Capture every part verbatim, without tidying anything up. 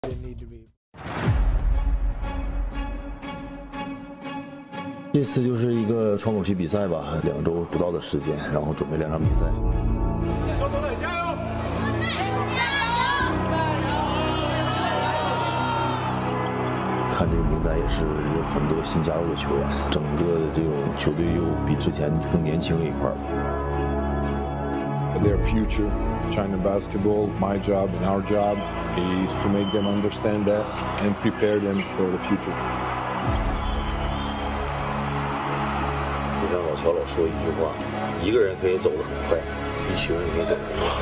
这次就是一个窗口期比赛吧，两周不到的时间，然后准备两场比赛。 小狗队加油！ 看这个名单也是有很多新加入的球员，整个的这种球队又比之前更年轻了一块。 Their future, China basketball, my job and our job is to make them understand that and prepare them for the future. 就像老乔老说一句话，一个人可以走得很快，一群人可以走得很慢。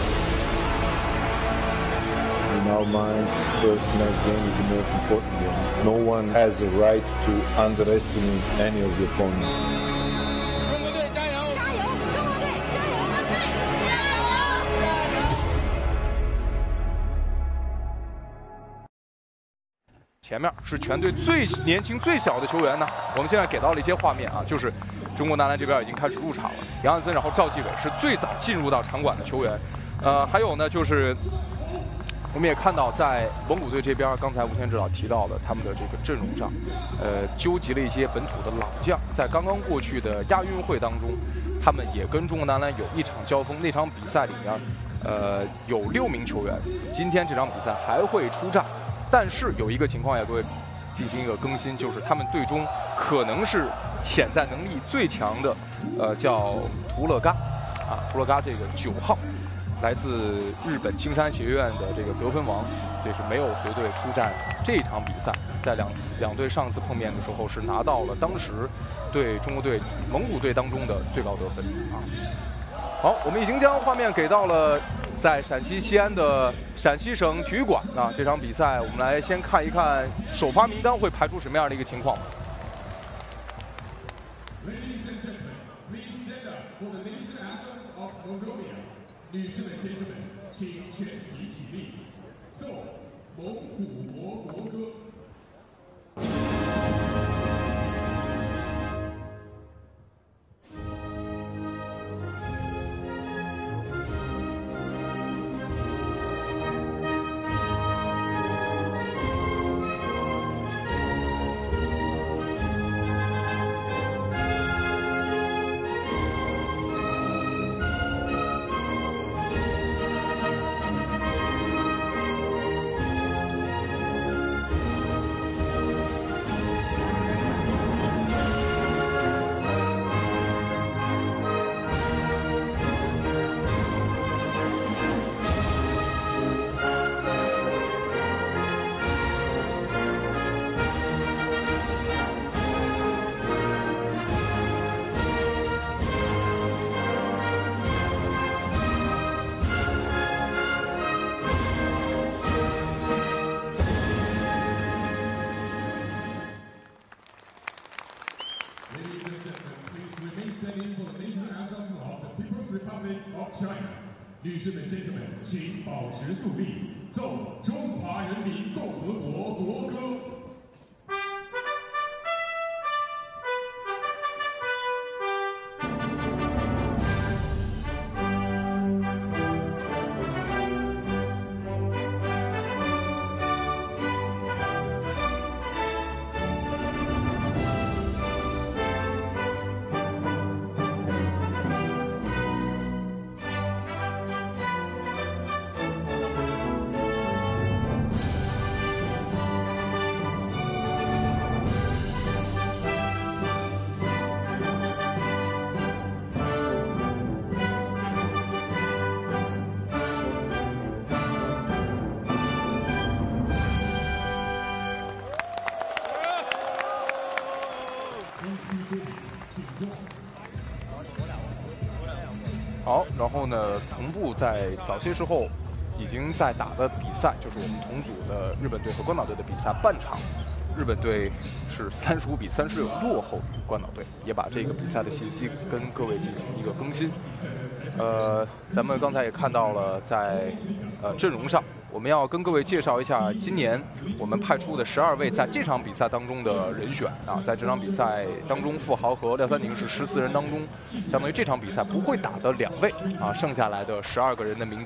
In our minds, first match game is the most important game. No one has a right to underestimate any of the opponents. 中国队加油！加油！中国队加油！加油！加油！ 前面是全队最年轻、最小的球员呢。我们现在给到了一些画面啊，就是中国男篮这边已经开始入场了。杨汉森，然后赵继伟是最早进入到场馆的球员。呃，还有呢，就是我们也看到，在蒙古队这边，刚才吴天指导提到的他们的这个阵容上，呃，纠集了一些本土的老将。在刚刚过去的亚运会当中，他们也跟中国男篮有一场交锋。那场比赛里面，呃，有六名球员，今天这场比赛还会出战。但是有一个情况要各位进行一个更新，就是他们队中可能是潜在能力最强的，呃，叫图勒嘎，啊，图勒嘎这个九号，来自日本青山学院的这个得分王，这是没有随队出战这场比赛。在两次两队上次碰面的时候，是拿到了当时对中国队蒙古队当中的最高得分啊。好，我们已经将画面给到了在陕西西安的陕西省体育馆啊。这场比赛，我们来先看一看首发名单会排出什么样的一个情况。 女士们、先生们，请全体起立，奏蒙古国国歌。女士们、先生们，请保持肃立，奏中华人民共和国国歌。 好，然后呢，同步在早些时候已经在打的比赛，就是我们同组的日本队和关岛队的比赛，半场，日本队是三十五比三十六落后于关岛队，也把这个比赛的信息跟各位进行一个更新。呃，咱们刚才也看到了在呃阵容上，我们要跟各位介绍一下今年我们派出的十二位在这场比赛当中的人选啊。在这场比赛当中，富豪和廖三宁是十四人当中，相当于这场比赛不会打的两位啊，剩下来的十二个人的名单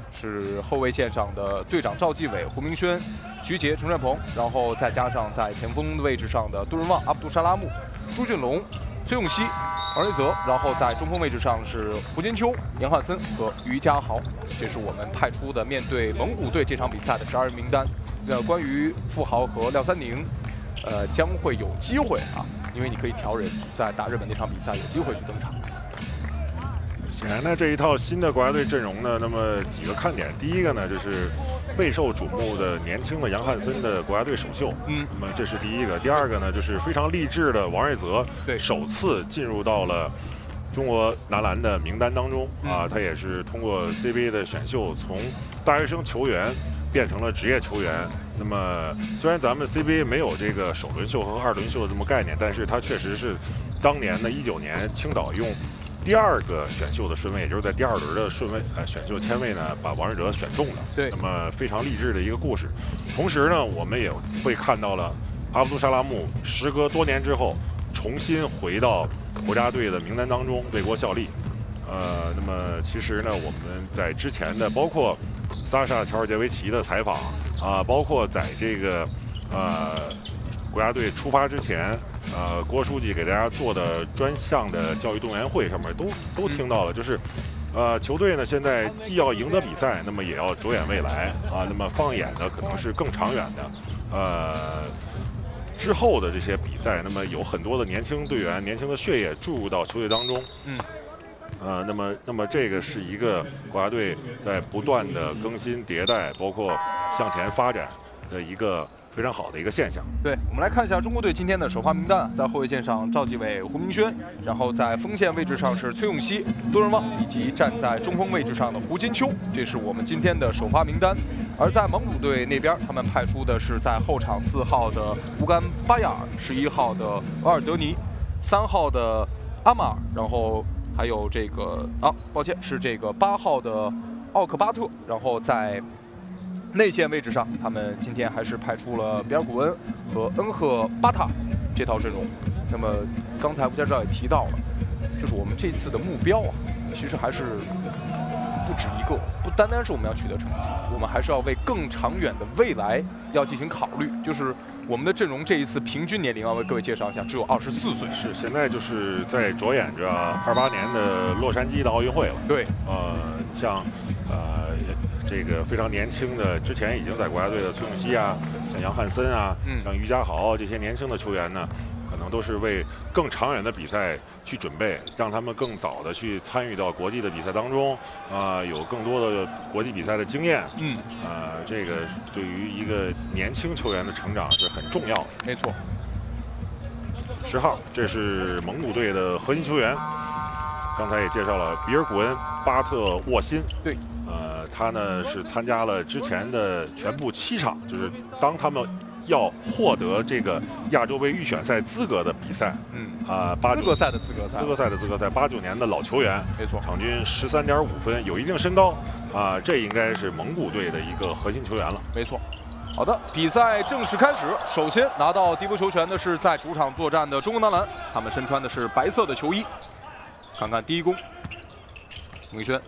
是后卫线上的队长赵继伟、胡明轩、徐杰、陈帅鹏，然后再加上在前锋位置上的杜润旺、阿卜杜沙拉木、朱俊龙、崔永熙、王瑞泽，然后在中锋位置上是胡金秋、杨汉森和于家豪。这是我们派出的面对蒙古队这场比赛的十二人名单。那关于富豪和廖三宁，呃，将会有机会啊，因为你可以调人，在打日本那场比赛有机会去登场。 显然呢，这一套新的国家队阵容呢，那么几个看点，第一个呢就是备受瞩目的年轻的杨汉森的国家队首秀，嗯，那么这是第一个。第二个呢就是非常励志的王瑞泽，对，首次进入到了中国男篮的名单当中啊，他也是通过 C B A 的选秀从大学生球员变成了职业球员。那么虽然咱们 C B A 没有这个首轮秀和二轮秀的这么概念，但是他确实是当年的一九年青岛用第二个选秀的顺位，也就是在第二轮的顺位呃选秀签位呢，把王瑞泽选中了。对，那么非常励志的一个故事。同时呢，我们也会看到了阿卜杜沙拉木时隔多年之后重新回到国家队的名单当中为国效力。呃，那么其实呢，我们在之前的包括萨沙乔尔杰维奇的采访啊，包括在这个呃国家队出发之前。呃，郭书记给大家做的专项的教育动员会上面都都听到了，就是，呃，球队呢现在既要赢得比赛，那么也要着眼未来啊。那么放眼的可能是更长远的，呃，之后的这些比赛，那么有很多的年轻队员、年轻的血液注入到球队当中。嗯。呃，那么那么这个是一个国家队在不断的更新迭代，包括向前发展的一个。非常好的一个现象。 对，我们来看一下中国队今天的首发名单，在后卫线上赵继伟、胡明轩，然后在锋线位置上是崔永熙、杜润旺，以及站在中锋位置上的胡金秋，这是我们今天的首发名单。而在蒙古队那边，他们派出的是在后场四号的乌干巴亚尔，十一号的额尔德尼，三号的阿马尔，然后还有这个啊，抱歉，是这个八号的奥克巴特，然后在。内线位置上，他们今天还是派出了比尔古恩和恩赫巴塔这套阵容。那么刚才吴家照也提到了，就是我们这次的目标啊，其实还是不止一个，不单单是我们要取得成绩，我们还是要为更长远的未来要进行考虑。就是我们的阵容这一次平均年龄要为各位介绍一下，只有二十四岁。 是，现在就是在着眼着二八年的洛杉矶的奥运会了。对，呃，像呃。这个非常年轻的，之前已经在国家队的崔永熙啊，像杨汉森啊，嗯、像于家豪这些年轻的球员呢，可能都是为更长远的比赛去准备，让他们更早的去参与到国际的比赛当中，啊、呃，有更多的国际比赛的经验。嗯，啊、呃，这个对于一个年轻球员的成长是很重要的。 没错。 十号，这是蒙古队的核心球员，刚才也介绍了比尔古恩、巴特、沃辛。对。呃，他呢是参加了之前的全部七场，就是当他们要获得这个亚洲杯预选赛资格的比赛，嗯啊，八资格赛的资格赛， 资格赛的资格赛，八九年的老球员， 没错， 场均十三点五分，有一定身高，啊，这应该是蒙古队的一个核心球员了， 没错。好的，比赛正式开始。首先拿到第一波球权的是在主场作战的中国男篮，他们身穿的是白色的球衣。看看第一攻，明轩。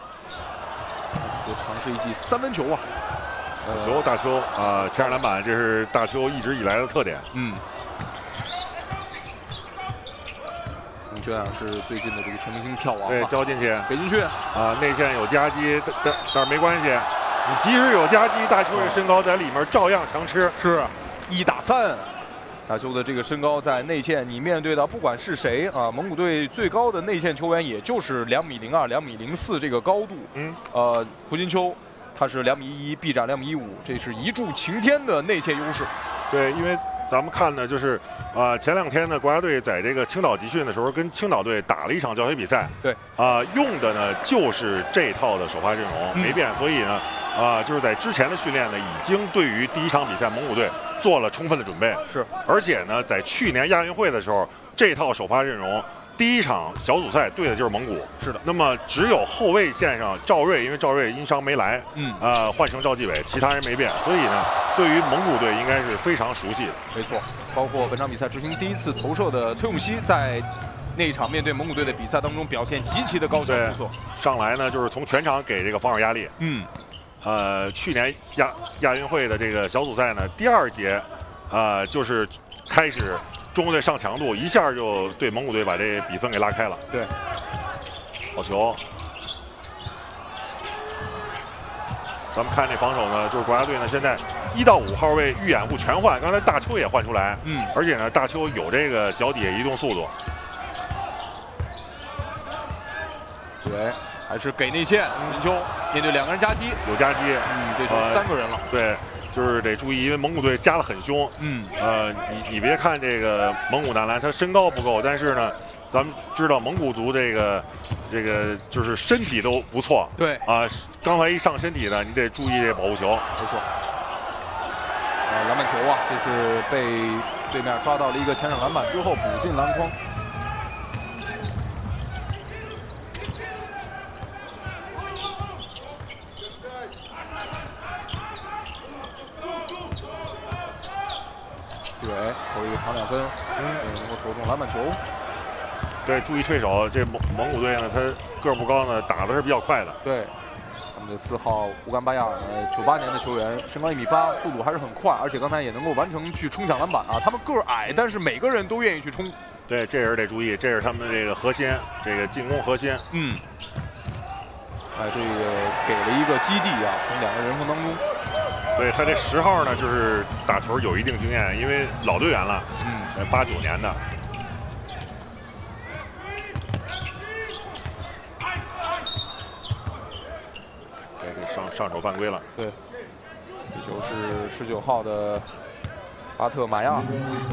尝试一记三分球啊！ 大球大球啊，前场篮板，这是大球一直以来的特点。嗯。 明轩啊，是最近的这个全明星跳王。 对，交进去， 给进去啊！内线有夹击，但但但是没关系，你即使有夹击，大球的身高在里面照样强吃。 是，一打三。大邱的这个身高在内线，你面对的不管是谁啊，蒙古队最高的内线球员也就是两米零二、两米零四这个高度。嗯，呃，胡金秋他是两米一一，臂展两米一五，这是一柱擎天的内线优势。 对，因为咱们看呢，就是啊、呃，前两天呢，国家队在这个青岛集训的时候，跟青岛队打了一场教学比赛。对，啊、呃，用的呢就是这套的首发阵容、嗯、没变，所以呢，啊、呃，就是在之前的训练呢，已经对于第一场比赛蒙古队做了充分的准备。是，而且呢，在去年亚运会的时候，这套首发阵容第一场小组赛对的就是蒙古， 是的。 那么只有后卫线上赵睿，因为赵睿因伤没来， 嗯， 啊、呃，换成赵继伟，其他人没变，所以呢，对于蒙古队应该是非常熟悉的。 没错，包括本场比赛执行第一次投射的崔永熙，在那一场面对蒙古队的比赛当中表现极其的高效出色。 上来呢，就是从全场给这个防守压力。 嗯， 呃，去年亚亚运会的这个小组赛呢，第二节，呃，就是开始。中国队上强度，一下就对蒙古队把这比分给拉开了。 对， 好球！咱们看这防守呢，就是国家队呢现在一到五号位预掩护全换，刚才大邱也换出来， 嗯， 而且呢大邱有这个脚底下移动速度。 对，还是给内线，林秋面对两个人夹击， 有夹击， 嗯，这就三个人了。 呃、对。就是得注意，因为蒙古队加得很凶。 嗯， 呃，你你别看这个蒙古男篮，他身高不够，但是呢，咱们知道蒙古族这个这个就是身体都不错。 对啊、呃，刚才一上身体呢，你得注意这保护球。 没错。呃，篮板球啊，这是被对面抓到了一个前场篮板之后补进篮筐。对，投一个长两分，嗯，能够投中篮板球。 对，注意退手。这蒙蒙古队呢，他个儿不高呢，打的是比较快的。 对，他们的四号乌干巴亚，呃，九八年的球员，身高一米八，速度还是很快，而且刚才也能够完成去冲抢篮板啊。他们个儿矮，但是每个人都愿意去冲。 对，这人得注意，这是他们的这个核心，这个进攻核心。 嗯。哎，这个给了一个基地啊，从两个人缝当中。 对他这十号呢，就是打球有一定经验，因为老队员了，嗯，八九年的。对，这上上手犯规了。 对，这球是十九号的巴特马亚。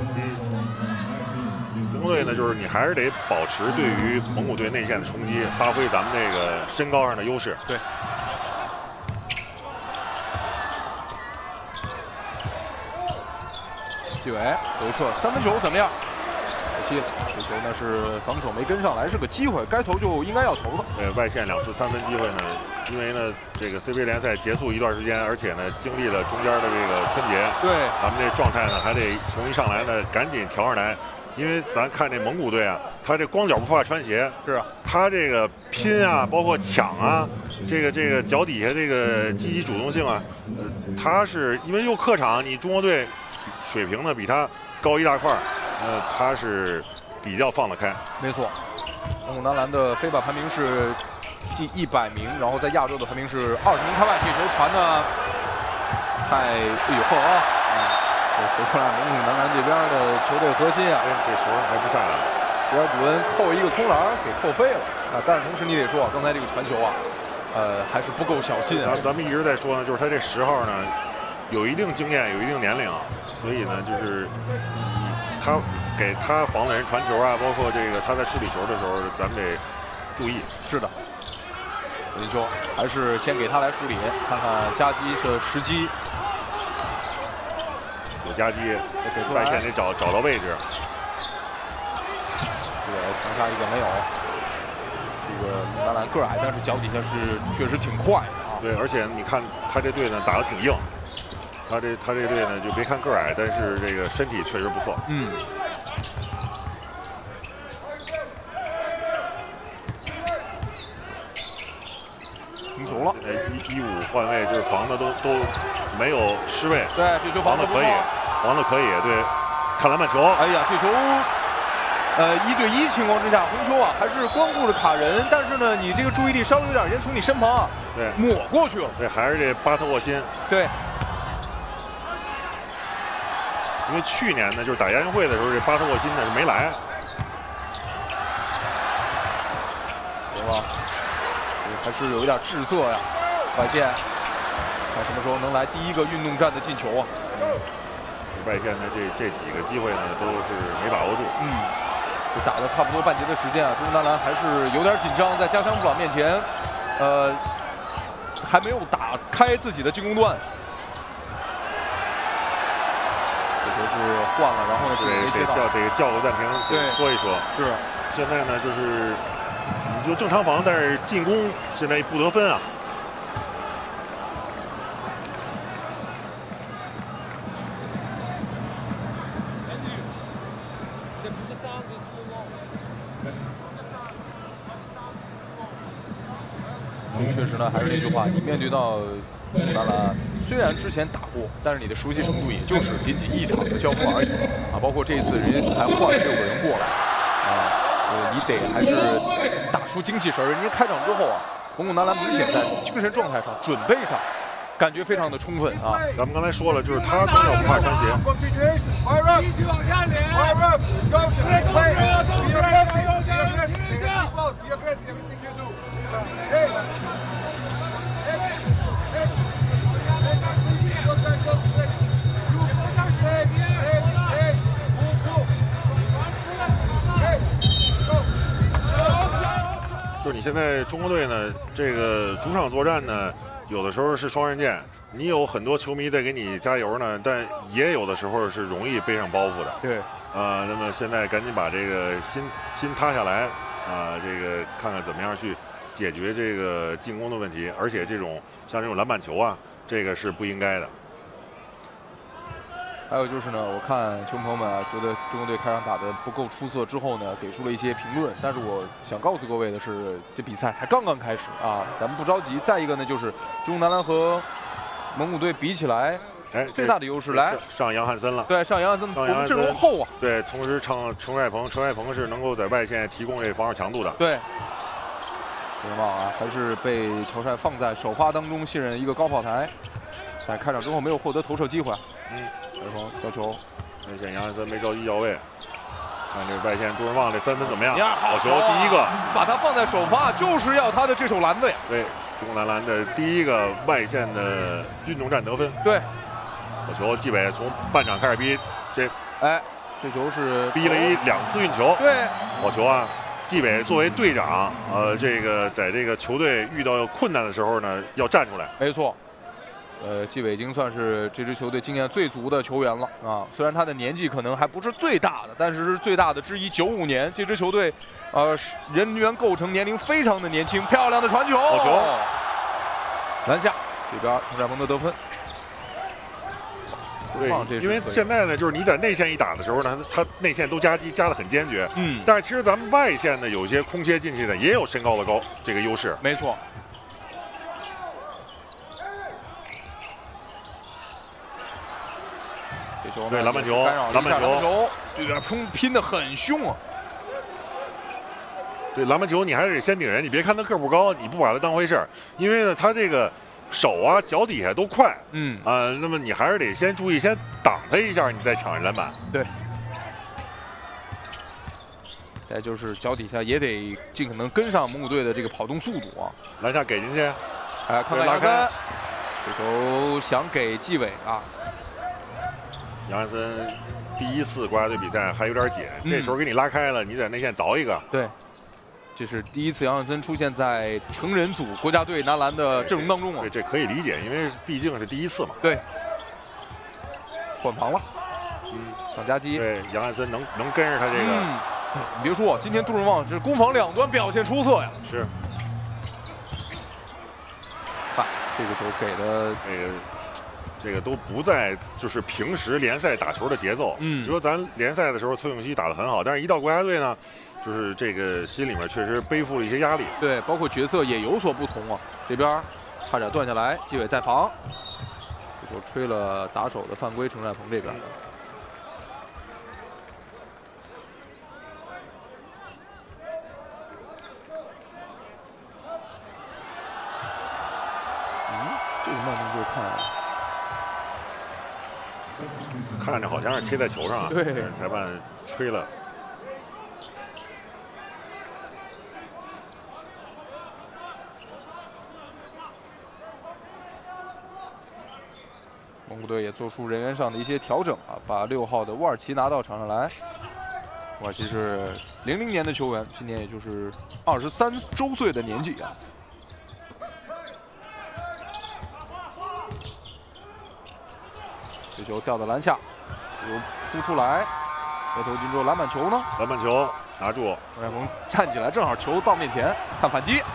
中国队呢，就是你还是得保持对于蒙古队内线的冲击，发挥咱们这个身高上的优势。 对。纪伟回撤三分球怎么样？可惜了，这球呢是防守没跟上来，是个机会，该投就应该要投的。 对，外线两次三分机会呢，因为呢这个 C B A 联赛结束一段时间，而且呢经历了中间的这个春节， 对， 咱们这状态呢还得从一上来呢赶紧调上来，因为咱看这蒙古队啊，他这光脚不怕穿鞋， 是啊， 他这个拼啊，包括抢啊，这个这个脚底下这个积极主动性啊，呃，他是因为又客场，你中国队。水平呢比他高一大块，呃，他是比较放得开。 没错，蒙古男篮的非法排名是第一百名，然后在亚洲的排名是二十名开外。这球传的太哎呦呵啊！这回过来蒙古男篮这边的球队核心啊， 这球还不下来。 比尔古恩扣一个空篮给扣飞了啊！但是同时你得说，刚才这个传球啊，呃，还是不够小心啊。 咱咱们一直在说呢，就是他这十号呢。有一定经验，有一定年龄，所以呢，就是他给他防的人传球啊，包括这个他在处理球的时候，咱们得注意。 是的，林秋还是先给他来处理，看看夹击的时机。 有夹击，外线得找找到位置。 这个长杀一个没有。这个男篮个矮，但是脚底下是确实挺快的啊。 对，而且你看他这队呢打得挺硬。他这他这队呢，就别看个矮，但是这个身体确实不错。 嗯。停球了。 呃，一一五换位就是防的都都没有失位。 对，这球防的可以，防的可以。对，看篮板球。 哎呀，这球，呃，一对一情况之下，红球啊还是光顾着卡人，但是呢，你这个注意力稍微有点人从你身旁啊， 对， 抹过去了。 对，还是这巴特沃辛。 对。 因为去年呢，就是打亚运会的时候，这巴特沃辛呢是没来。 行吧，还是有一点滞涩呀。外线，看什么时候能来第一个运动战的进球啊？ 嗯，外线的这这几个机会呢，都是没把握住。 嗯，就打了差不多半节的时间啊，中国男篮还是有点紧张，在家乡布朗面前，呃，还没有打开自己的进攻端。是换了，然后呢， 得得叫得叫个暂停，对，说一说。 是， 现在呢就是你就正常防，但是进攻现在不得分啊。 确实呢，还是那句话，你面对到中国男篮，虽然之前打过，但是你的熟悉程度也就是仅仅一场的交锋而已啊。包括这一次人家还换了六个人过来啊，呃，你得还是打出精气神儿。人家开场之后啊，蒙古男篮明显在精神状态上、准备上，感觉非常的充分啊。 咱们刚才说了，就是他从小不怕穿鞋。 继续往下连，都是都是都是就是你现在中国队呢，这个主场作战呢，有的时候是双刃剑，你有很多球迷在给你加油呢，但也有的时候是容易背上包袱的。 对， 呃，那么现在赶紧把这个心心塌下来啊、呃，这个看看怎么样去解决这个进攻的问题，而且这种像这种篮板球啊，这个是不应该的。 还有就是呢，我看球迷朋友们啊，觉得中国队开场打得不够出色之后呢，给出了一些评论。但是我想告诉各位的是，这比赛才刚刚开始啊，咱们不着急。再一个呢，就是中国男篮和蒙古队比起来， 哎， 最大的优势来上杨汉森了。 对，上杨汉森，我们阵容厚啊。 对，同时上陈帅鹏，陈帅鹏是能够在外线提供这防守强度的。 对。不能忘啊，还是被乔帅放在首发当中，信任一个高炮台。 在开场之后没有获得投射机会，嗯，小鹏交球， 外线杨汉森没着急要位，看这外线杜润旺这三分怎么样？ 好球，第一个， 把他放在首发，就是要他的这手篮子呀。 对，中国男篮的第一个外线的运动战得分。 对， 好球，季伟从半场开始逼，这， 哎，这球是逼了一两次运球。 对， 好球啊！季伟作为队长，呃，这个在这个球队遇到困难的时候呢，要站出来。 没错。 呃，季伟已经算是这支球队经验最足的球员了啊。虽然他的年纪可能还不是最大的，但是是最大的之一。九五年这支球队，呃，人员构成年龄非常的年轻。漂亮的传球， 好球！ 篮下这边陈帅鹏的得分。 对，因为现在呢，就是你在内线一打的时候呢，他内线都夹击，夹得很坚决。嗯。但是其实咱们外线呢，有些空切进去的也有身高的高这个优势。 没错。 对篮板球，篮板球， 对边拼拼得很凶啊！ 对篮板球，你还是得先顶人，你别看他个不高，你不把他当回事儿，因为呢，他这个手啊、脚底下都快，嗯啊、呃，那么你还是得先注意，先挡他一下，你再抢人篮板。 对。再就是脚底下也得尽可能跟上蒙古队的这个跑动速度啊！ 篮下给进去， 哎，看看杨森，这球想给季伟啊。 杨汉森第一次国家队比赛还有点紧，嗯、这时候给你拉开了，你在内线凿一个。 对，这是第一次杨汉森出现在成人组国家队男篮的阵容当中啊。 对，这可以理解，因为毕竟是第一次嘛。 对，换防了，嗯，上夹击。 对，杨汉森能能跟着他这个。嗯、 你别说，今天杜润旺这攻防两端表现出色呀。 是。 看这个球给的这个。 这个都不在就是平时联赛打球的节奏。嗯，比如说咱联赛的时候，崔永熙打得很好，但是一到国家队呢，就是这个心里面确实背负了一些压力。 对，包括角色也有所不同啊。这边差点断下来，季伟在防，这球吹了打手的犯规，陈帅鹏这边。嗯，这个慢动作看啊。 看着好像是贴在球上啊， 对， 裁判吹了。 蒙古队也做出人员上的一些调整啊，把六号的沃尔奇拿到场上来。沃尔奇是零零年的球员，今年也就是二十三周岁的年纪啊。 这球掉到篮下，又扑出来，额头进之后篮板球呢？ 篮板球， 拿住。 张海鹏站起来，正好球到面前，看反击。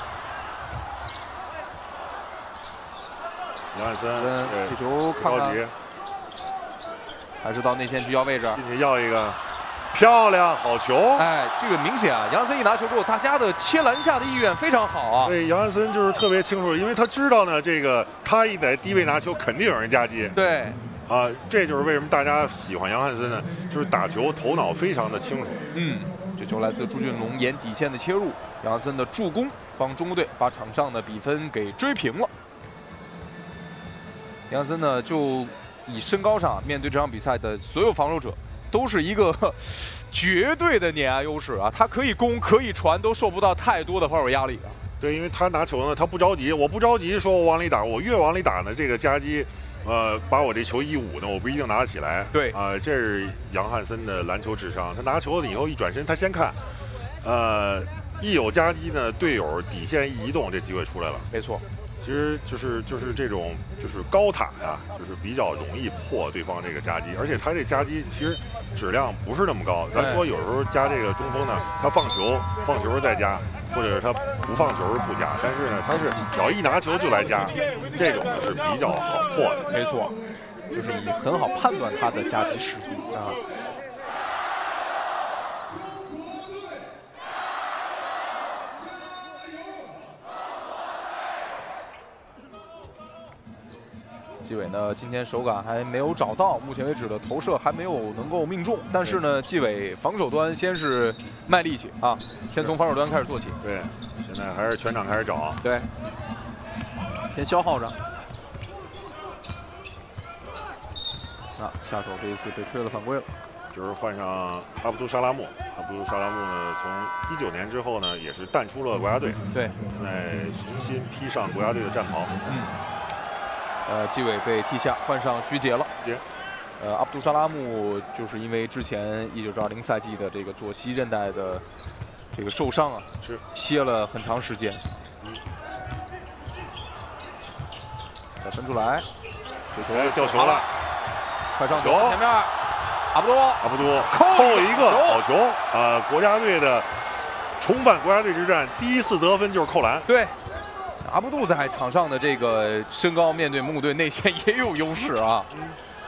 杨汉森， 这球看看，还是到内线聚焦位置， 进去要一个。 漂亮，好球！ 哎，这个明显啊，杨汉森一拿球之后，大家的切篮下的意愿非常好啊。 对，杨汉森就是特别清楚，因为他知道呢，这个他一在低位拿球，肯定有人夹击。 对， 啊，这就是为什么大家喜欢杨汉森呢？就是打球头脑非常的清楚。 嗯，这球来自朱俊龙沿底线的切入，杨汉森的助攻帮中国队把场上的比分给追平了。杨汉森呢，就以身高上面对这场比赛的所有防守者。 都是一个绝对的碾压优势啊！他可以攻，可以传，都受不到太多的防守压力啊。 对，因为他拿球呢，他不着急，我不着急，说我往里打，我越往里打呢，这个夹击，呃，把我这球一捂呢，我不一定拿得起来。 对啊、呃，这是杨汉森的篮球智商。他拿球了以后一转身，他先看，呃，一有夹击呢，队友底线一移动，这机会出来了。 没错。 其实就是就是这种就是高塔呀，就是比较容易破对方这个夹击，而且他这夹击其实质量不是那么高。咱说有时候夹这个中锋呢，他放球放球再夹，或者是他不放球不夹，但是呢他是只要一拿球就来夹，这种呢是比较好破的。 没错，就是你很好判断他的夹击时机啊。 季伟呢，今天手感还没有找到，目前为止的投射还没有能够命中。但是呢，季伟防守端先是卖力气啊，先从防守端开始做起。 对，现在还是全场开始找。 对，先消耗着。啊，下手这一次被吹了犯规了， 就是换上阿布杜沙拉木。阿布杜沙拉木呢，从一九年之后呢，也是淡出了国家队。 对， 现在重新披上国家队的战袍。 嗯。 呃，季伟被替下，换上徐杰了。 杰， 呃，阿卜杜沙拉木就是因为之前一九至二零赛季的这个左膝韧带的这个受伤啊， 是歇了很长时间。嗯。再分出来，这球掉球了， 快上球前面，阿卜杜， 阿卜杜扣一个好球啊、呃！国家队的重返国家队之战，第一次得分就是扣篮。 对。 阿卜杜在场上的这个身高，面对蒙古队内线也有优势啊。嗯、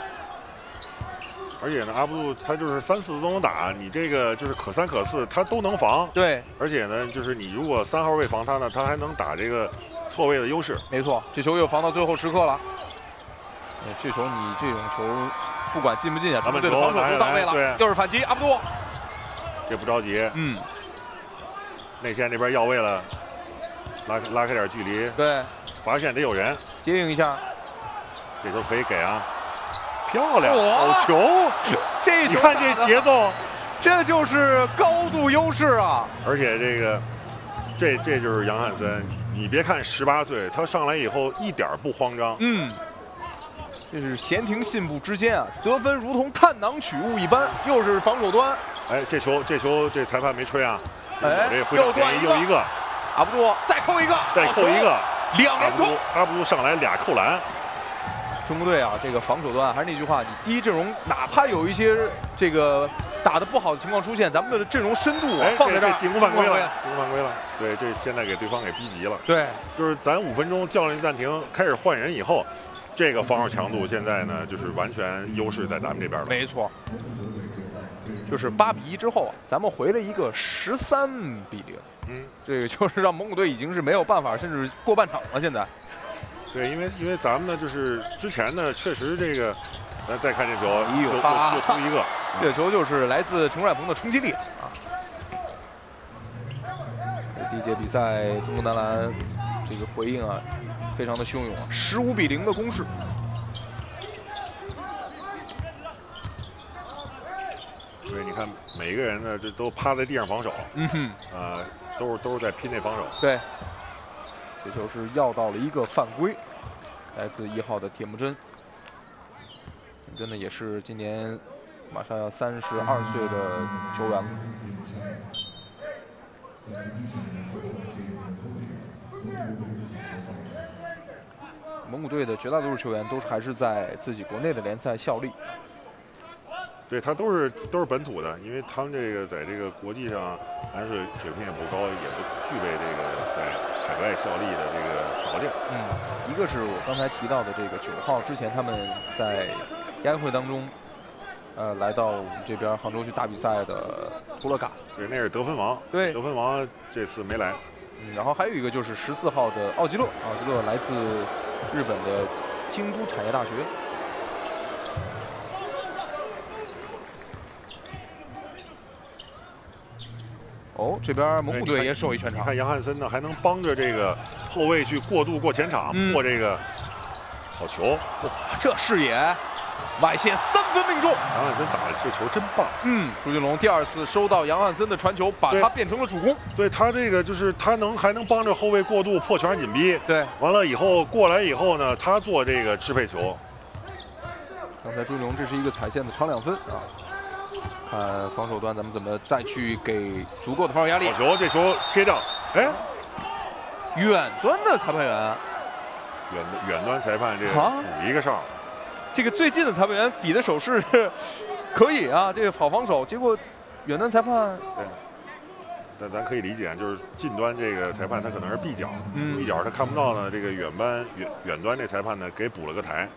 而且呢，阿卜杜他就是三四都能打，你这个就是可三可四，他都能防。 对， 而且呢，就是你如果三号位防他呢，他还能打这个错位的优势。 没错，这球又防到最后时刻了。这球你这种球，不管进不进啊，中国队的防守都到位了。 对， 又是反击，阿卜杜。 这不着急。 嗯。 内线这边要位了。 拉拉开点距离， 对， 发现得有人接应一下， 这球可以给啊，漂亮，好球！ 这你看这节奏， 这就是高度优势啊！ 而且这个，这这就是杨汉森，你别看十八岁，他上来以后一点不慌张， 嗯，这是闲庭信步之间啊，得分如同探囊取物一般，又是防守端， 哎，这球这球这裁判没吹啊， 哎， 这回转又一个。 阿卜杜再扣一个， 再扣一个， 两连扣。 阿卜杜上来俩扣篮。 中国队啊，这个防守端还是那句话，你第一阵容哪怕有一些这个打得不好的情况出现，咱们的阵容深度啊放在这儿， 进攻犯规了，进攻犯规了。对，这现在给对方给逼急了。 对， 就是咱五分钟教练暂停，开始换人以后，这个防守强度现在呢，就是完全优势在咱们这边了。 没错。 就是八比一之后啊，咱们回了一个十三比零。嗯，这个就是让蒙古队已经是没有办法，甚至过半场了。现在， 对，因为因为咱们呢，就是之前呢，确实这个，咱再看这球，又又又突一个， 这球就是来自陈帅鹏的冲击力啊。第一节比赛，中国男篮这个回应啊，非常的汹涌啊，十五比零的攻势。 对，你看每一个人呢，这都趴在地上防守， 嗯哼， 啊、呃，都是都是在拼那防守。 对，这球是要到了一个犯规，来自一号的铁木真。铁木真呢也是今年马上要三十二岁的球员了。蒙古队的绝大多数球员都是还是在自己国内的联赛效力。 对他都是都是本土的，因为他们这个在这个国际上含水水平也不高，也不具备这个在海外效力的这个条件。 嗯，一个是我刚才提到的这个九号，之前他们在亚运会当中，呃，来到我们这边杭州去打比赛的图勒嘎。 对，那是得分王。 对， 得分王这次没来。 嗯，然后还有一个就是十四号的奥吉勒，奥吉勒来自日本的京都产业大学。哦，这边蒙古队也手一全场。 你看杨汉森呢，还能帮着这个后卫去过渡过前场， 嗯、 破这个好球。 哇，这视野，外线三分命中。 杨汉森打的这球真棒。 嗯，朱俊龙第二次收到杨汉森的传球，把他变成了主攻。 对他这个就是他能还能帮着后卫过渡破全场紧逼。 对， 完了以后过来以后呢，他做这个支配球。 刚才朱俊龙这是一个踩线的长两分啊。看防守端咱们怎么再去给足够的防守压力。 好球，这球切掉，哎， 远端的裁判员， 远远端裁判这个补一个哨。 这个最近的裁判员比的手势可以啊，这个好防守，结果远端裁判。 对，但咱可以理解，就是近端这个裁判他可能是闭角， 嗯， 闭角他看不到呢，这个远端远远端这裁判呢给补了个台。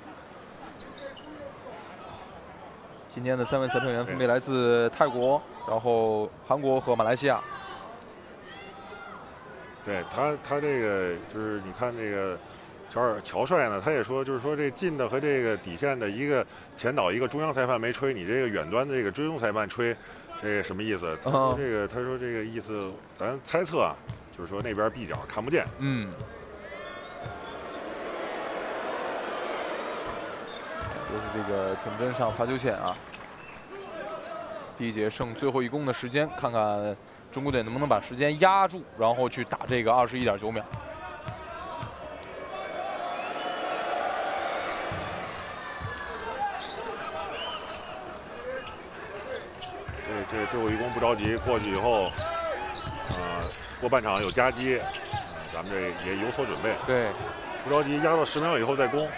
今天的三位裁判员分别来自泰国，然后韩国和马来西亚。 对他，他这个就是你看这个乔尔乔帅呢，他也说，就是说这近的和这个底线的一个前导，一个中央裁判没吹，你这个远端的这个追踪裁判吹，这个什么意思？他说这个，他说这个意思，咱猜测啊，就是说那边闭角看不见。 嗯。就是这个挺针上罚球线啊。第一节剩最后一攻的时间，看看中国队能不能把时间压住，然后去打这个二十一点九秒。 对，这最后一攻不着急，过去以后，呃，过半场有夹击，呃、咱们这也有所准备。 对， 不着急，压到十秒以后再攻。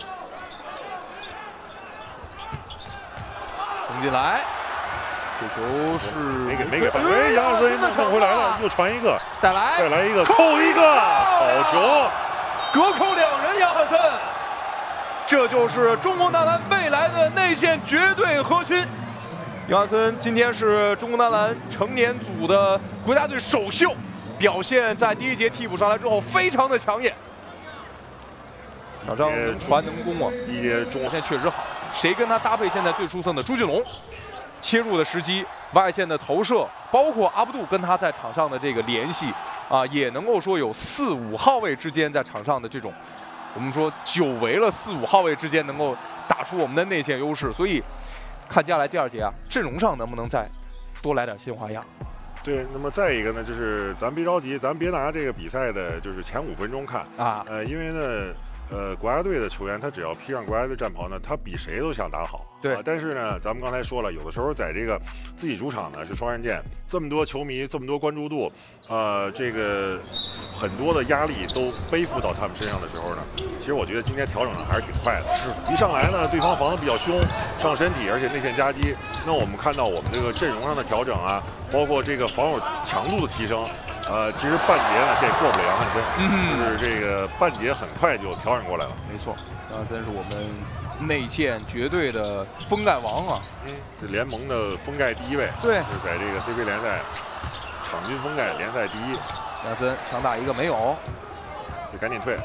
冲进来，这球是没给没给犯规，杨汉森弄回来了，又传一个， 再来再来一个，扣一个，好球， 隔扣两人，杨汉森，这就是中国男篮未来的内线绝对核心。杨汉森今天是中国男篮成年组的国家队首秀，表现在第一节替补上来之后非常的抢眼，小张能传能攻啊， 第一节中表现确实好。谁跟他搭配？现在最出色的朱俊龙，切入的时机、外线的投射，包括阿布杜跟他在场上的这个联系啊，也能够说有四五号位之间在场上的这种，我们说久违了四五号位之间能够打出我们的内线优势。所以看接下来第二节啊，阵容上能不能再多来点新花样？ 对，那么再一个呢，就是咱别着急，咱别拿这个比赛的就是前五分钟看啊， 呃，因为呢。呃，国家队的球员，他只要披上国家队战袍呢，他比谁都想打好。 对、 啊，但是呢，咱们刚才说了，有的时候在这个自己主场呢是双刃剑，这么多球迷，这么多关注度，呃，这个很多的压力都背负到他们身上的时候呢，其实我觉得今天调整的还是挺快的。是，一上来呢，对方防的比较凶，上身体，而且内线夹击。那我们看到我们这个阵容上的调整啊，包括这个防守强度的提升。呃，其实半节呢，这过不了杨汉森，嗯，就是这个半节很快就调整过来了。 没错，杨汉森是我们内线绝对的封盖王啊， 嗯，这联盟的封盖第一位， 对， 就是在这个 C B A 联赛场均封盖联赛第一。 杨汉森强打一个没有， 就赶紧退。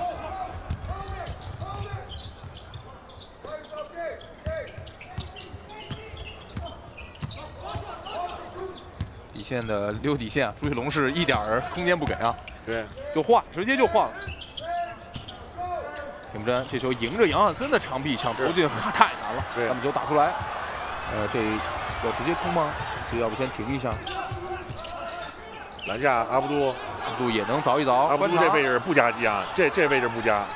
底线的溜底线啊，朱旭龙是一点儿空间不给啊， 对， 就换，直接就换了。丁真这球迎着杨汉森的长臂想投进，太难了。 对， 他们球打出来，呃，这要直接冲吗？这要不先停一下。 篮下阿布杜， 阿布杜也能凿一凿。 阿布杜这位置不夹击啊，这这位置不夹。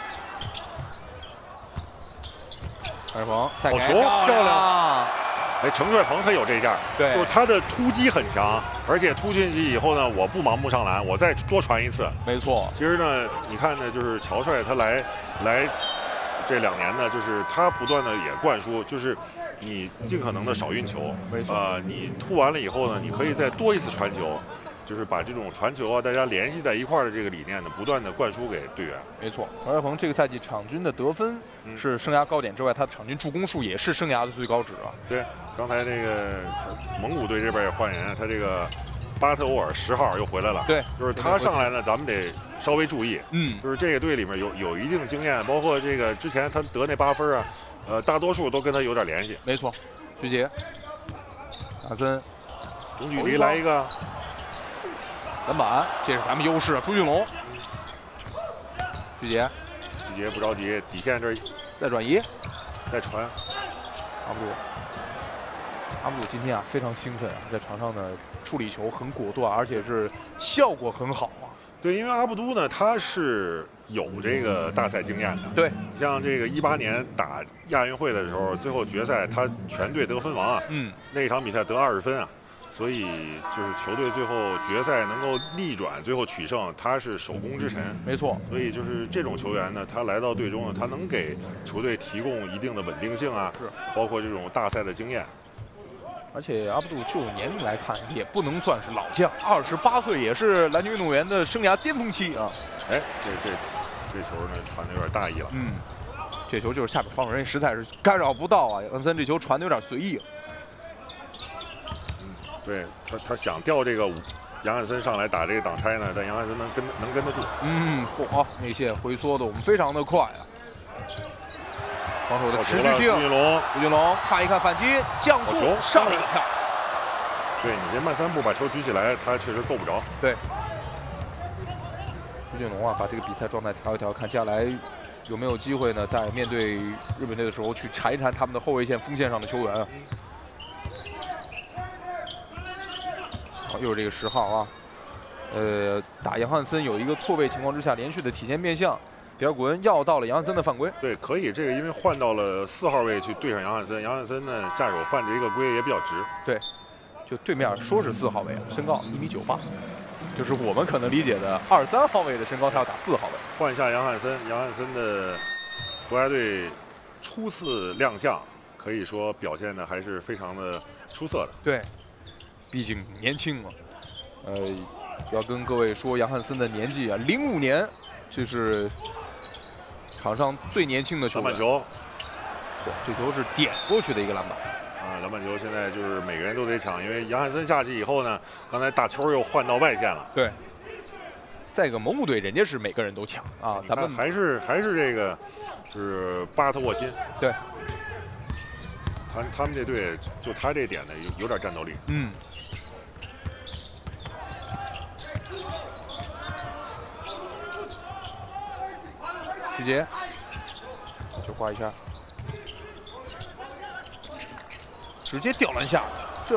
陈世鹏再好球，漂亮！哎，程帅鹏他有这下， 对， 就是他的突击很强，而且突进去以后呢，我不盲目上篮，我再多传一次。 没错。 其实呢，你看呢，就是乔帅他来来这两年呢，就是他不断的也灌输，就是你尽可能的少运球。 没错。 呃，你突完了以后呢，你可以再多一次传球。 就是把这种传球啊，大家联系在一块儿的这个理念呢，不断的灌输给队员。 没错，王小鹏这个赛季场均的得分是生涯高点之外，他的场均助攻数也是生涯的最高值啊。 对，刚才这个蒙古队这边也换人，他这个巴特欧尔十号又回来了。 对， 就是他上来呢，咱们得稍微注意。 嗯， 就是这个队里面有有一定经验，包括这个之前他得那八分啊，呃，大多数都跟他有点联系。 没错，徐杰、亚森， 中距离来一个。 篮板，这是咱们优势。朱俊龙，徐杰， 徐杰不着急，底线这儿再转移， 再传。 阿布杜，阿布杜今天啊非常兴奋啊，在场上呢处理球很果断，而且是效果很好啊。 对，因为阿布都呢，他是有这个大赛经验的。 对， 像这个一八年打亚运会的时候，最后决赛他全队得分王啊。 嗯， 那场比赛得二十分啊。 所以就是球队最后决赛能够逆转，最后取胜，他是首功之臣。 没错。 所以就是这种球员呢，他来到队中呢，他能给球队提供一定的稳定性啊， 是包括这种大赛的经验。 而且阿布杜就年龄来看，也不能算是老将，二十八岁也是篮球运动员的生涯巅峰期啊。 哎，这这这球呢传的有点大意了。 嗯，这球就是下边防守人实在是干扰不到啊。恩森这球传的有点随意。 对他，他想调这个杨汉森上来打这个挡拆呢，但杨汉森能跟能跟得住。 嗯，嚯，内线回缩的我们非常的快啊！防守的持续性。 朱俊龙， 朱俊龙看一看反击，降速上了一个跳。 对你这慢三步把球举起来，他确实够不着。 对，朱俊龙啊，把这个比赛状态调一调，看接下来有没有机会呢，在面对日本队的时候去缠一缠他们的后卫线、锋线上的球员啊。 又是这个十号啊，呃，打杨汉森有一个错位情况之下连续的体现变向，比尔古恩要到了杨汉森的犯规。 对，可以，这个因为换到了四号位去对上杨汉森，杨汉森呢下手犯这一个规也比较直。 对，就对面说是四号位啊，身高一米九八，就是我们可能理解的二三号位的身高，他要打四号位。 换下杨汉森，杨汉森的国家队初次亮相，可以说表现的还是非常的出色的。 对。 毕竟年轻嘛，呃，要跟各位说，杨汉森的年纪啊，零五年，这是场上最年轻的球员。 篮板球， 这球是点过去的一个篮板。 啊，篮板球现在就是每个人都得抢，因为杨汉森下去以后呢，刚才大球又换到外线了。 对，在一个蒙古队，人家是每个人都抢啊，咱们还是还是这个，就是巴特沃辛。 对。 他他们这队就他这点呢有有点战斗力。 嗯。徐杰，球刮一下，直接吊篮下，这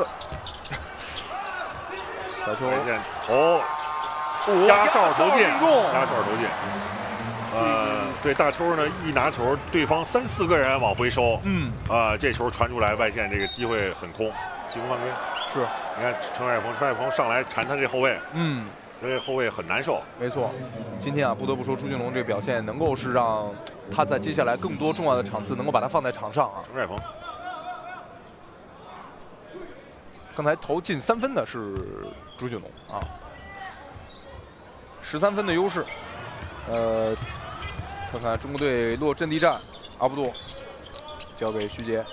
小球投，压哨投进，压哨投进。 呃，对大秋呢，一拿球，对方三四个人往回收， 嗯， 啊、呃，这球传出来，外线这个机会很空，进攻犯规。 是， 你看陈海鹏，陈海鹏上来缠他这后卫， 嗯， 这后卫很难受。 没错，今天啊，不得不说朱俊龙这个表现，能够是让他在接下来更多重要的场次能够把他放在场上啊。 陈海鹏， 刚才投进三分的是朱俊龙啊，十三分的优势，呃。 看看中国队落阵地战，阿布杜交给徐杰，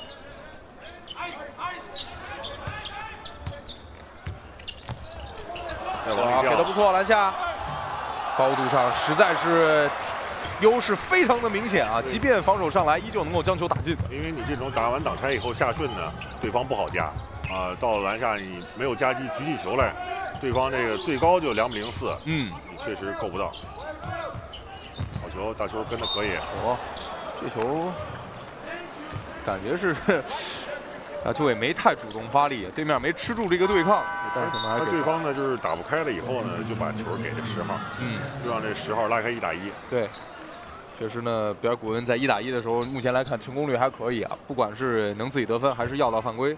哇，给的不错，篮下，高度上实在是优势非常的明显啊！即便防守上来，依旧能够将球打进。 因为你这种打完挡拆以后下顺呢，对方不好夹啊，到了篮下你没有夹击举起球来，对方这个最高就两米零四，嗯，你确实够不到。 球大球跟的可以， 哦，这球感觉是大球也没太主动发力，对面没吃住这个对抗，但是他对方呢就是打不开了以后呢，就把球给这十号，嗯，就让这十号拉开一打一。 对，确实呢，比尔古恩在一打一的时候，目前来看成功率还可以啊，不管是能自己得分还是要到犯规。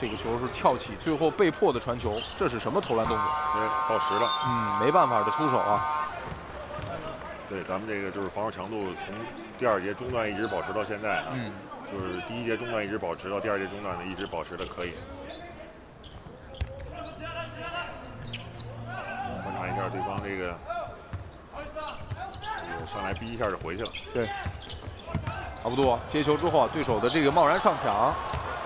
这个球是跳起，最后被迫的传球，这是什么投篮动作？ 对，到十了。 嗯，没办法的出手啊。 对，咱们这个就是防守强度从第二节中段一直保持到现在啊。嗯。就是第一节中段一直保持到第二节中段呢，一直保持的可以。观察一下对方这个，这个上来逼一下就回去了。 对，差不多。接球之后啊，对手的这个贸然上抢，啊，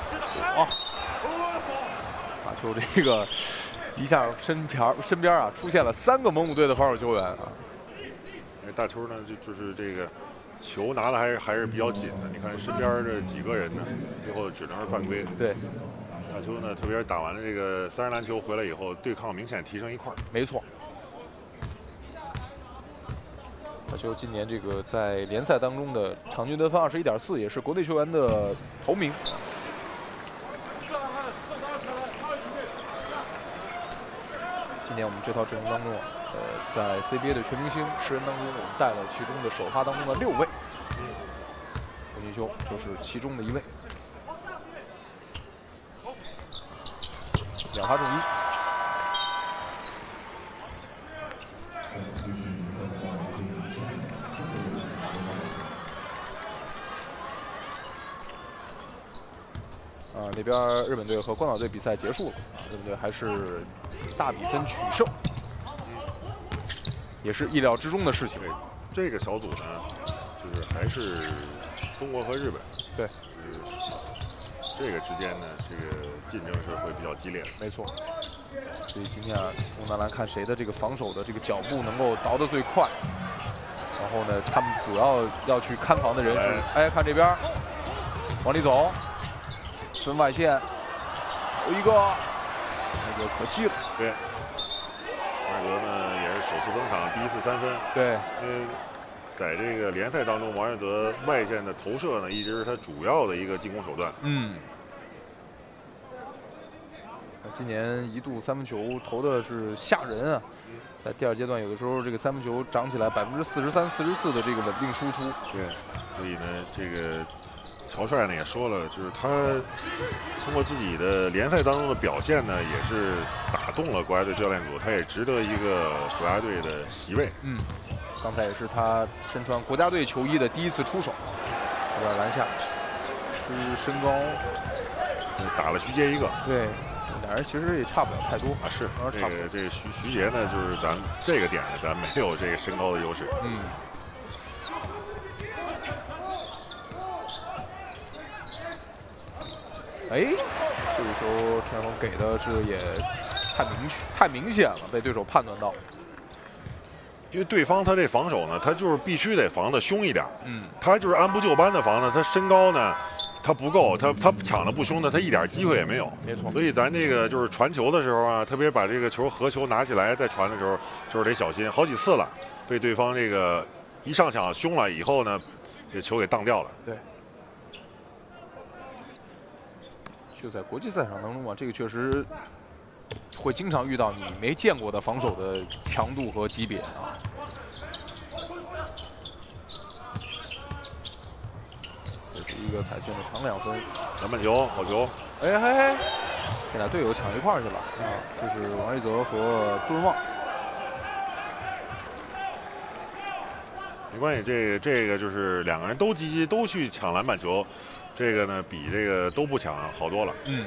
把球这个一下身边身边啊出现了三个蒙古队的防守球员啊。 大邱呢，就就是这个。球拿的还是还是比较紧的，你看身边这几个人呢，最后只能是犯规。 对， 大邱呢，特别是打完了这个三十篮球回来以后，对抗明显提升一块儿。 没错，大邱今年这个在联赛当中的场均得分二十一点四，也是国内球员的头名。今年我们这套阵容当中，呃，在 C B A 的全明星十人当中，我们带了其中的首发当中的六位，胡金修就是其中的一位，两发中一。啊，那边日本队和关岛队比赛结束了，啊，日本队还是大比分取胜，也是意料之中的事情。 这个小组呢，就是还是中国和日本， 对， 就是这个之间呢，这个竞争是会比较激烈的。 没错。所以今天啊，中南篮看谁的这个防守的这个脚步能够倒得最快。然后呢，他们主要要去看防的人是，哎，看这边，往里走。分外线有一个，那个可惜了。 对，王彦泽呢也是首次登场，第一次三分。 对， 因为在这个联赛当中，王彦泽外线的投射呢，一直是他主要的一个进攻手段。 嗯。今年一度三分球投的是吓人啊，在第二阶段有的时候这个三分球涨起来百分之四十三、四十四的这个稳定输出。 对，所以呢，这个。乔帅呢也说了，就是他通过自己的联赛当中的表现呢，也是打动了国家队教练组，他也值得一个国家队的席位。 嗯，刚才也是他身穿国家队球衣的第一次出手，有点篮下，是身高， 打了徐杰一个。 对，俩人其实也差不了太多啊。是，这个这个徐徐杰呢，就是咱这个点呢，咱没有这个身高的优势。 嗯。哎，这个球陈峰给的是也太明确、太明显了，被对手判断到。 因为对方他这防守呢，他就是必须得防得凶一点。 嗯， 他就是按部就班的防呢，他身高呢，他不够，他他抢的不凶的，他一点机会也没有。 没错。 所以咱这个就是传球的时候啊，特别把这个球合球拿起来再传的时候，就是得小心，好几次了，被对方这个一上抢凶了以后呢，这球给当掉了。 对。就在国际赛场当中啊，这个确实会经常遇到你没见过的防守的强度和级别啊。这是一个彩线的长两分， 篮板球，好球！ 哎嘿嘿，这俩队友抢一块儿去了啊！这是王瑞泽和杜润旺。 没关系，这个这个就是两个人都积极，都去抢篮板球。这个呢，比这个都不抢好多了。 嗯。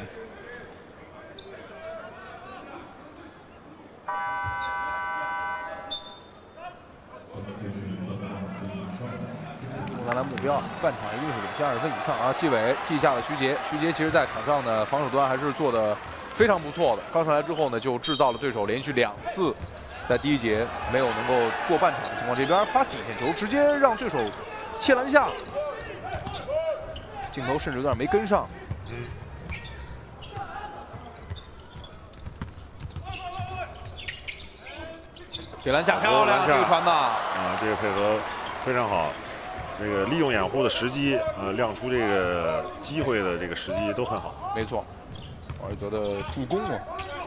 中南篮目标，半场一定是领先二十分以上啊！季伟替下了徐杰，徐杰其实在场上呢，防守端还是做的非常不错的。刚上来之后呢，就制造了对手连续两次在第一节没有能够过半场的情况。这边发底线球，直接让对手切篮下。镜头甚至有点没跟上。 嗯。 给篮下漂亮，这个传的啊， 这个配合非常好。这个利用掩护的时机，呃，亮出这个机会的这个时机都很好。 没错，王瑞泽的助攻啊。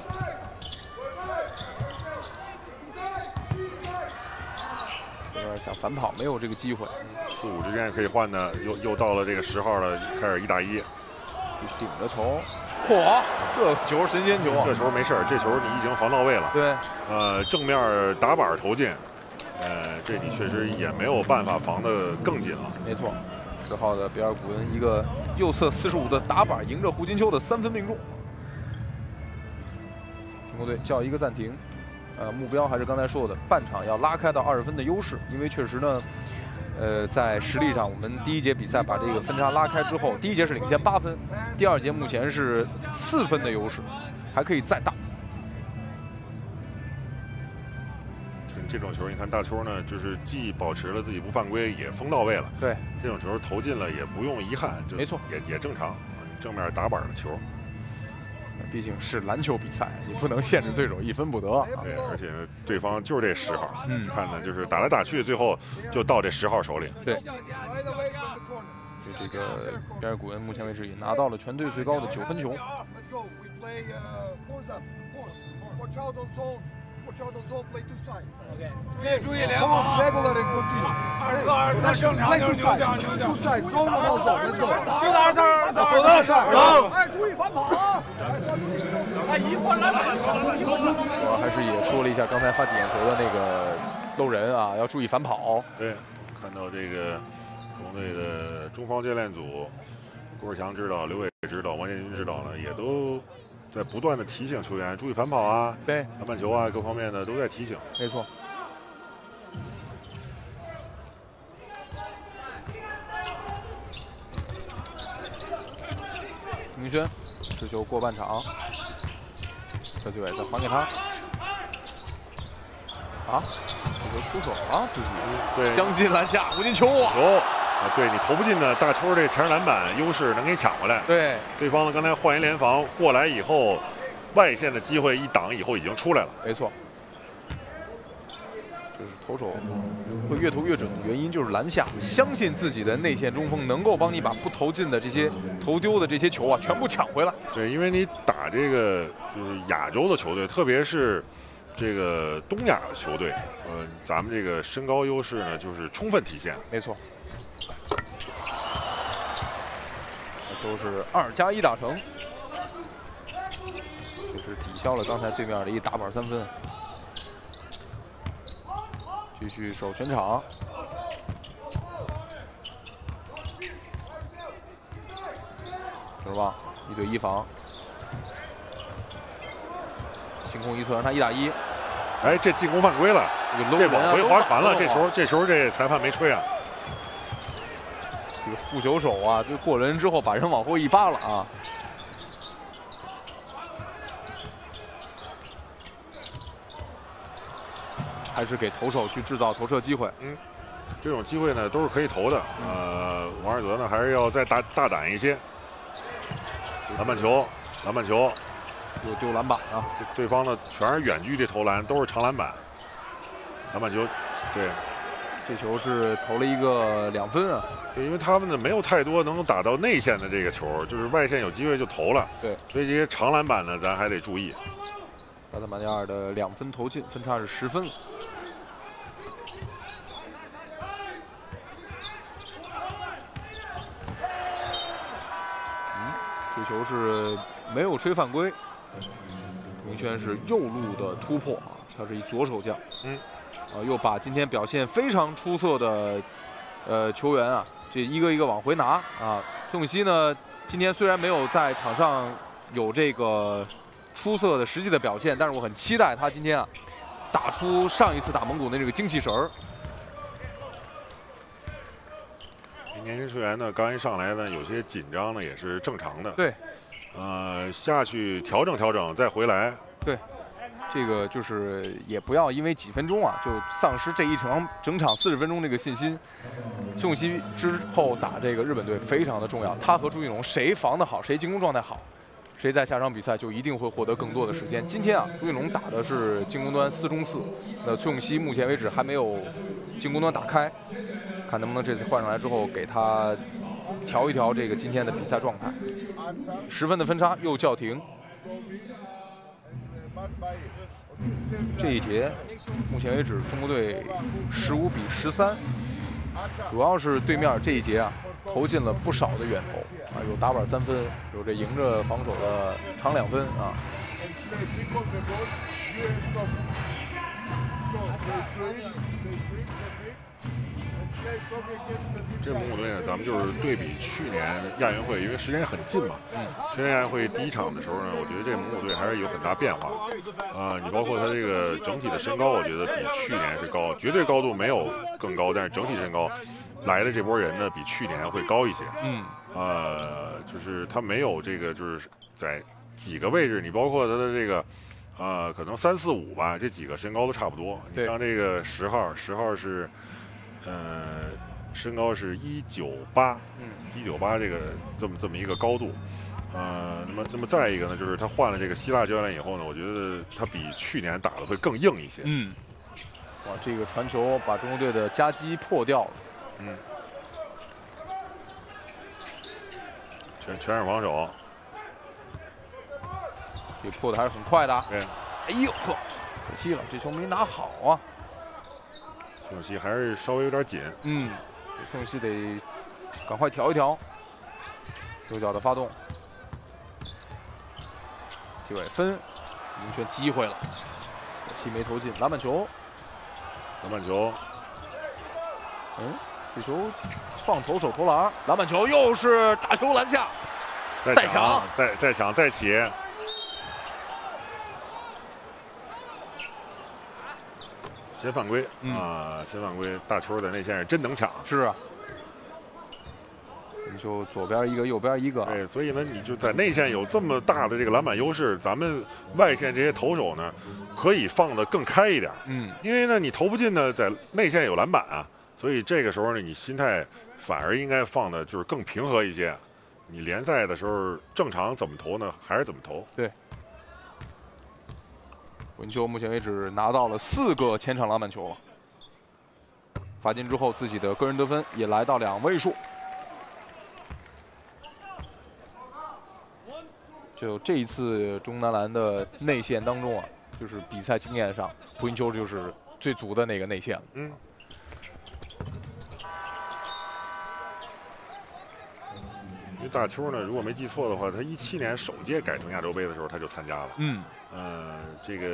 这边想反跑没有这个机会。 四五之间可以换的，又又到了这个十号了，开始一打一， 顶着头， 嚯，这球神仙球啊！ 这球没事儿，这球你已经防到位了。 对， 呃，正面打板投进，呃，这你确实也没有办法防得更紧了。 没错，十号的比尔古恩一个右侧四十五的打板，迎着胡金秋的三分命中。中国队叫一个暂停，呃，目标还是刚才说的，半场要拉开到二十分的优势，因为确实呢。 呃，在实力上，我们第一节比赛把这个分差拉开之后，第一节是领先八分，第二节目前是四分的优势，还可以再大。 这种球，你看大邱呢，就是既保持了自己不犯规，也封到位了。 对， 这种球投进了也不用遗憾，就没错， 也也正常。正面打板的球， 毕竟是篮球比赛，你不能限制对手一分不得。 对，而且对方就是这十号，嗯，看呢就是打来打去，最后就到这十号手里。 对。就这个比尔古恩目前为止也拿到了全队最高的九分球。 别注意联防。二四二四正常就是这样，就这样。就在二四二四，走到二四二。哎，注意反跑啊！哎，一换篮板，一换篮板。 我还是也说了一下刚才发起眼球的那个漏人啊，要注意反跑。 对，看到这个中队的中方教练组，郭士强指导、刘伟指导、王建军指导呢，也都。 在不断的提醒球员注意反跑啊， 对， 篮板球啊，各方面的都在提醒。 没错。明轩持球过半场，车继伟再还给他。啊，这球出手啊，自己对， 相信篮下胡金秋啊。 球。 啊，对你投不进的大邱这前篮板优势能给你抢回来。 对， 对方呢刚才换一联防过来以后，外线的机会一挡以后已经出来了。 没错，就是投手会越投越准的原因，就是篮下相信自己的内线中锋能够帮你把不投进的这些投丢的这些球啊全部抢回来。 对，因为你打这个就是亚洲的球队，特别是这个东亚的球队，呃，咱们这个身高优势呢就是充分体现。 没错。 都是二加一打成，就是抵消了刚才对面的一打板三分。继续守全场，是吧？一对一防，清空一侧让他一打一。 哎，这进攻犯规了，这往回划船了，这球这球这裁判没吹啊。 这个护球手啊，就过人之后把人往后一扒了啊！还是给投手去制造投射机会。 嗯，这种机会呢都是可以投的。呃，王尔德呢还是要再大大胆一些。篮板球，篮板球， 又丢篮板啊！ 对方呢全是远距离投篮，都是长篮板。篮板球，对。 这球是投了一个两分啊， 对，因为他们呢没有太多能打到内线的这个球，就是外线有机会就投了。 对， 所以这些长篮板呢，咱还得注意。 巴特马尼尔的两分投进，分差是十分了。嗯，这球是没有吹犯规，明轩是右路的突破啊，他是一左手将。 嗯。 啊，又把今天表现非常出色的，呃球员啊，这一个一个往回拿啊。崔永熙呢，今天虽然没有在场上有这个出色的实际的表现，但是我很期待他今天啊，打出上一次打蒙古的这个精气神儿。 年轻球员呢，刚一上来呢，有些紧张呢，也是正常的。 对， 呃，下去调整调整，再回来。 对。 这个就是也不要因为几分钟啊，就丧失这一场整场四十分钟这个信心。崔永熙之后打这个日本队非常的重要，他和朱一龙谁防得好，谁进攻状态好，谁在下场比赛就一定会获得更多的时间。今天啊，朱一龙打的是进攻端四中四，那崔永熙目前为止还没有进攻端打开，看能不能这次换上来之后给他调一调这个今天的比赛状态。十分的分差又叫停。 这一节，目前为止，中国队十五比十三主要是对面这一节啊，投进了不少的远投啊，有打板三分，有这迎着防守的长两分啊。 这蒙古队呢，咱们就是对比去年亚运会，因为时间很近嘛。嗯。去年亚运会第一场的时候呢，我觉得这蒙古队还是有很大变化。啊、呃，你包括他这个整体的身高，我觉得比去年是高，绝对高度没有更高，但是整体身高来的这波人呢，比去年会高一些。嗯。呃，就是他没有这个，就是在几个位置，你包括他的这个。呃，可能三四五吧，这几个身高都差不多。你像这个十号，十号是，呃，身高是一九八，嗯，一九八这个这么这么一个高度。呃，那么那么再一个呢，就是他换了这个希腊教练以后呢，我觉得他比去年打的会更硬一些。 嗯。哇，这个传球把中国队的夹击破掉了。嗯。 全全场防守。 这破的还是很快的。 对， 哎呦呵，可惜了，这球没拿好啊。 陈永熙还是稍微有点紧。 嗯，这陈永熙得赶快调一调。右脚的发动，结尾分，明确机会了，可惜没投进。篮板球， 篮板球。 嗯，这球放投手投篮，篮板球又是打球篮下， 再抢，再再抢，再起。先犯规、嗯、啊！先犯规，大球在内线是真能抢。 是啊，你就左边一个，右边一个。 对，所以呢，你就在内线有这么大的这个篮板优势，咱们外线这些投手呢，可以放得更开一点。嗯，因为呢，你投不进呢，在内线有篮板啊，所以这个时候呢，你心态反而应该放的就是更平和一些。你联赛的时候正常怎么投呢，还是怎么投。 对。文秋目前为止拿到了四个前场篮板球了，罚进之后自己的个人得分也来到两位数。就这一次中南篮的内线当中啊，就是比赛经验上，胡云秋就是最足的那个内线了。嗯。 因为大邱呢，如果没记错的话，他一七年首届改成亚洲杯的时候他就参加了。嗯。呃，这个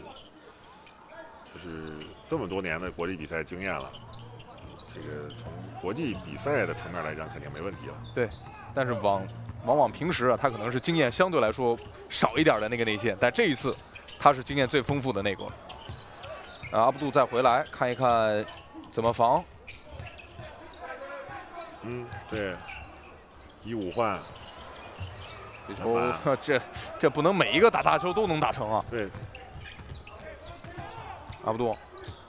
就是这么多年的国际比赛经验了，这个从国际比赛的层面来讲，肯定没问题了。 对，但是往往往平时啊，他可能是经验相对来说少一点的那个内线，但这一次他是经验最丰富的那个。啊，阿布杜再回来看一看怎么防。 嗯，对，一五换。 这球，这这不能每一个打大球都能打成啊！ 对， 阿布杜，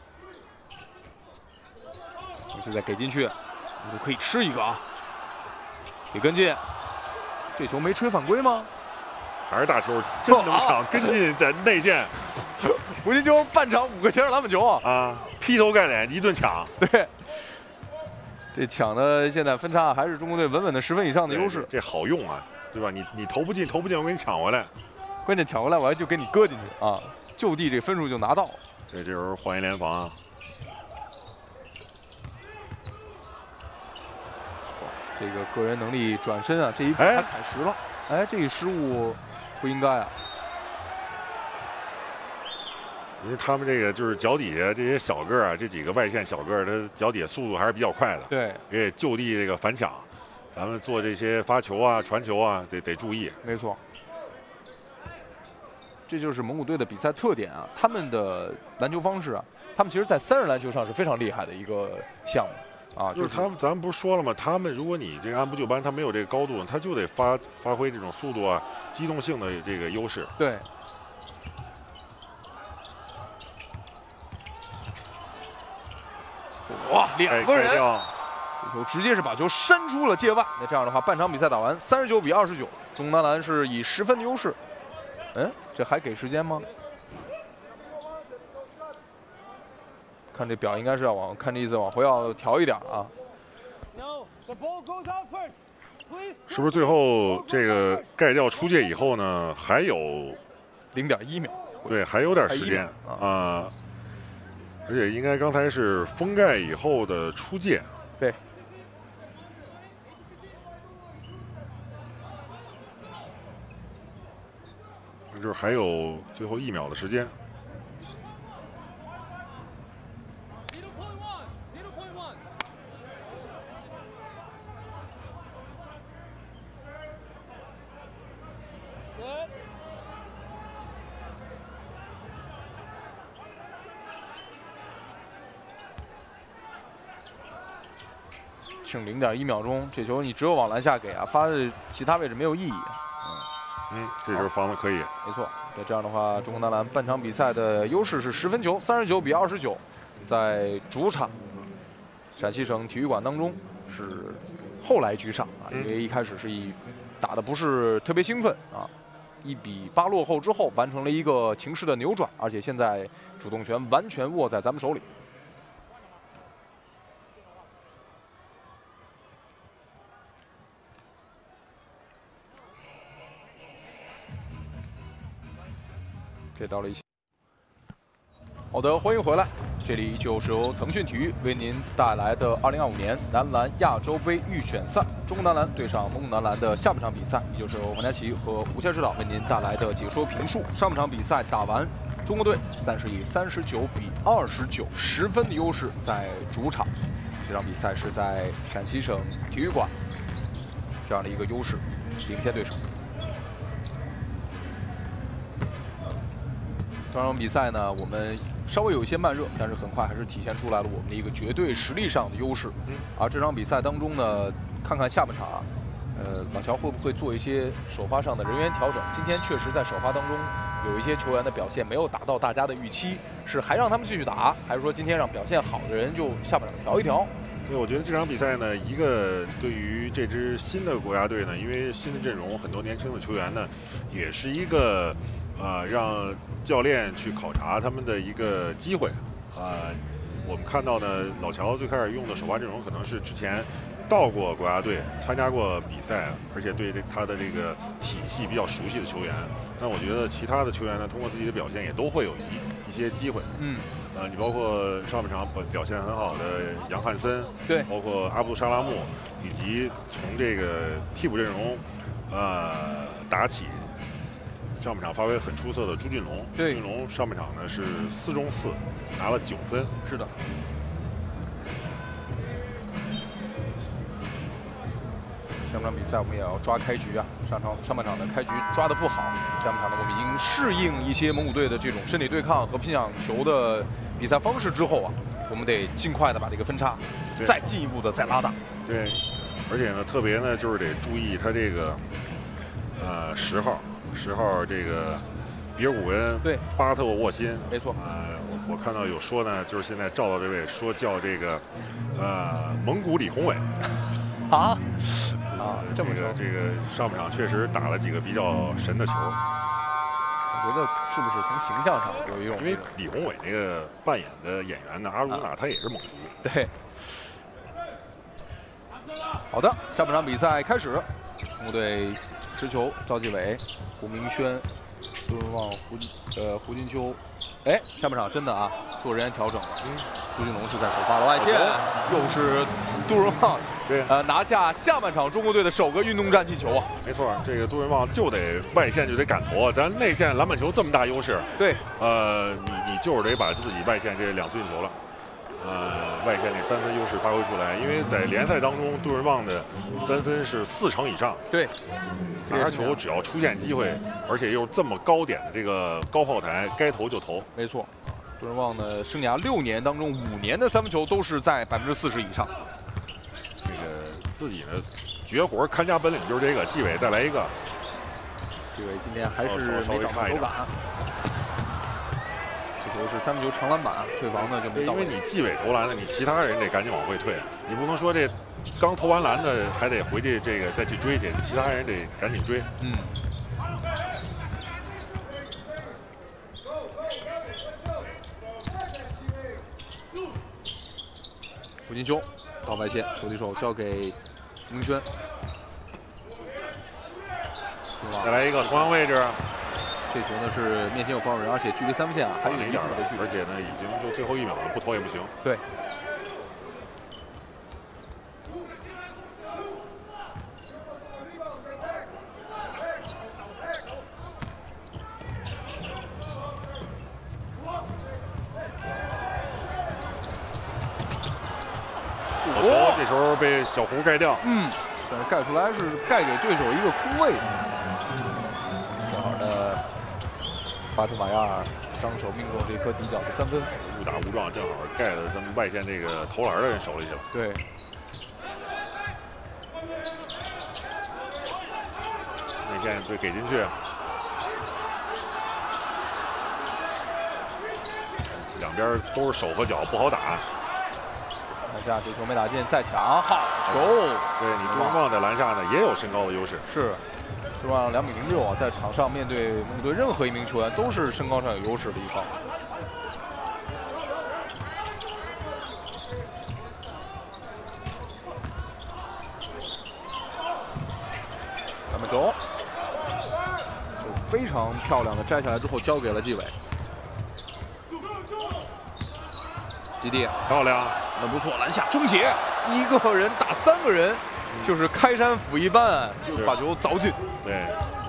现在给进去，你就可以吃一个啊！给跟进，这球没吹犯规吗？ 还是大球，真能抢，跟进在内线。 胡金秋半场五个前场篮板球啊！ 啊，劈头盖脸一顿抢。 对，这抢的现在分差还是中国队稳稳的十分以上的优势。 这好用啊！对吧？你你投不进，投不进，我给你抢回来。 关键抢回来，我还就给你搁进去啊，就地这分数就拿到。 对，这时候换一联防啊。 这个个人能力转身啊，这一步他踩实了。哎，这一失误不应该啊。 因为他们这个就是脚底下这些小个啊，这几个外线小个，他脚底下速度还是比较快的。 对， 也就地这个反抢。咱们做这些发球啊、传球啊，得得注意。 没错，这就是蒙古队的比赛特点啊。他们的篮球方式啊，他们其实在三人篮球上是非常厉害的一个项目啊。 就是他们，咱们不是说了吗？他们如果你这个按部就班，他没有这个高度，他就得发发挥这种速度啊、机动性的这个优势。 对。哇，两个人。这球直接是把球扇出了界外，那这样的话，半场比赛打完，三十九比二十九，中南篮是以十分的优势。嗯，这还给时间吗？看这表应该是要往，看这意思往回要调一点啊。 是不是最后这个盖掉出界以后呢，还有零点一秒？ 对，还有点时间啊。而且应该刚才是封盖以后的出界， 对。 就是还有最后一秒的时间。 剩零点一秒钟，这球你只有往篮下给啊，发的其他位置没有意义。嗯， 嗯，这球防的可以。 没错，那这样的话，中国男篮半场比赛的优势是十分球，三十九比二十九，在主场陕西省体育馆当中是后来居上啊，因为一开始是以打的不是特别兴奋啊，一比八落后之后，完成了一个情势的扭转，而且现在主动权完全握在咱们手里。 给到了一些。好的，欢迎回来，这里就是由腾讯体育为您带来的二零二五年男篮亚洲杯预选赛，中国男篮对上蒙古男篮的下半场比赛，也就是由黄佳琪和吴谦指导为您带来的解说评述。上半场比赛打完，中国队暂时以三十九比二十九十分的优势在主场，这场比赛是在陕西省体育馆这样的一个优势领先对手。 这场比赛呢，我们稍微有一些慢热，但是很快还是体现出来了我们的一个绝对实力上的优势。嗯，而这场比赛当中呢，看看下半场啊，呃，老乔会不会做一些首发上的人员调整？今天确实在首发当中有一些球员的表现没有达到大家的预期，是还让他们继续打，还是说今天让表现好的人就下半场调一调？ 对，我觉得这场比赛呢，一个对于这支新的国家队呢，因为新的阵容，很多年轻的球员呢，也是一个呃让教练去考察他们的一个机会。啊、呃，我们看到呢，老乔最开始用的首发阵容可能是之前到过国家队、参加过比赛，而且对这他的这个体系比较熟悉的球员。那我觉得其他的球员呢，通过自己的表现也都会有一一些机会。嗯。 呃，你包括上半场表表现很好的杨汉森， 对， 包括阿布杜沙拉木，以及从这个替补阵容，呃，打起，上半场发挥很出色的朱俊龙，朱俊龙上半场呢是四中四，拿了九分， 是的。上半场比赛我们也要抓开局啊，上场上半场的开局抓得不好，下半场呢我们已经适应一些蒙古队的这种身体对抗和拼抢球的。 比赛方式之后啊，我们得尽快的把这个分差再进一步的再拉大。 对，而且呢，特别呢就是得注意他这个呃十号，十号这个比尔古恩， 对， 巴特沃辛， 没错。 呃，我我看到有说呢，就是现在照到这位说叫这个呃蒙古李宏伟。 啊啊，这么说，这个上半场确实打了几个比较神的球。 我觉得是不是从形象上有一种？ 因为李宏伟那个扮演的演员呢，阿如娜，他也是蒙族。 对。好的，下半场比赛开始，中国队持球，赵继伟、胡明轩、杜润旺、胡呃胡金秋。哎，下半场真的啊，做人员调整了。嗯，朱俊龙是在首发了外线，又是杜润旺。 对， 呃，拿下下半场中国队的首个运动战进球啊！ 没错，这个杜润旺就得外线就得敢投，咱内线篮板球这么大优势， 对， 呃，你你就是得把自己外线这两次进球了，呃，外线这三分优势发挥出来，因为在联赛当中，杜润旺的三分是四成以上， 对， 拿球只要出现机会，而且又是这么高点的这个高炮台，该投就投， 没错，杜润旺的生涯六年当中，五年的三分球都是在百分之四十以上。 自己呢，绝活看家本领就是这个。纪委再来一个， 纪委今天还是没找到手感。这球是三分球长篮板，对方呢就没到。 因为你纪委投篮了，你其他人得赶紧往回退，你不能说这刚投完篮的还得回去这个再去追去，其他人得赶紧追。嗯。 胡金秋。 到外线，手递手交给明轩， 再来一个同样位置。 这球呢是面前有防守人，而且距离三分线啊还有一点的距离， 而且呢已经就最后一秒了，不投也不行。 对。 球被小胡盖掉。 嗯，但是盖出来是盖给对手一个空位。正好呢，巴特马亚尔张手命中这颗底角的三分， 误打误撞，正好盖到咱们外线这个投篮的人手里去了。 对。 内线对给进去，两边都是手和脚不好打。 篮下这球没打进，再抢，好球！ 对你杜文旺在篮下呢也有身高的优势。 是，杜文旺两米零六啊，在场上面对面对任何一名球员都是身高上有优势的一方。三分球。 非常漂亮的摘下来之后交给了纪委，基地漂亮， 那不错，篮下终结，一个人打三个人，就是开山斧一般，就把球凿进。 对。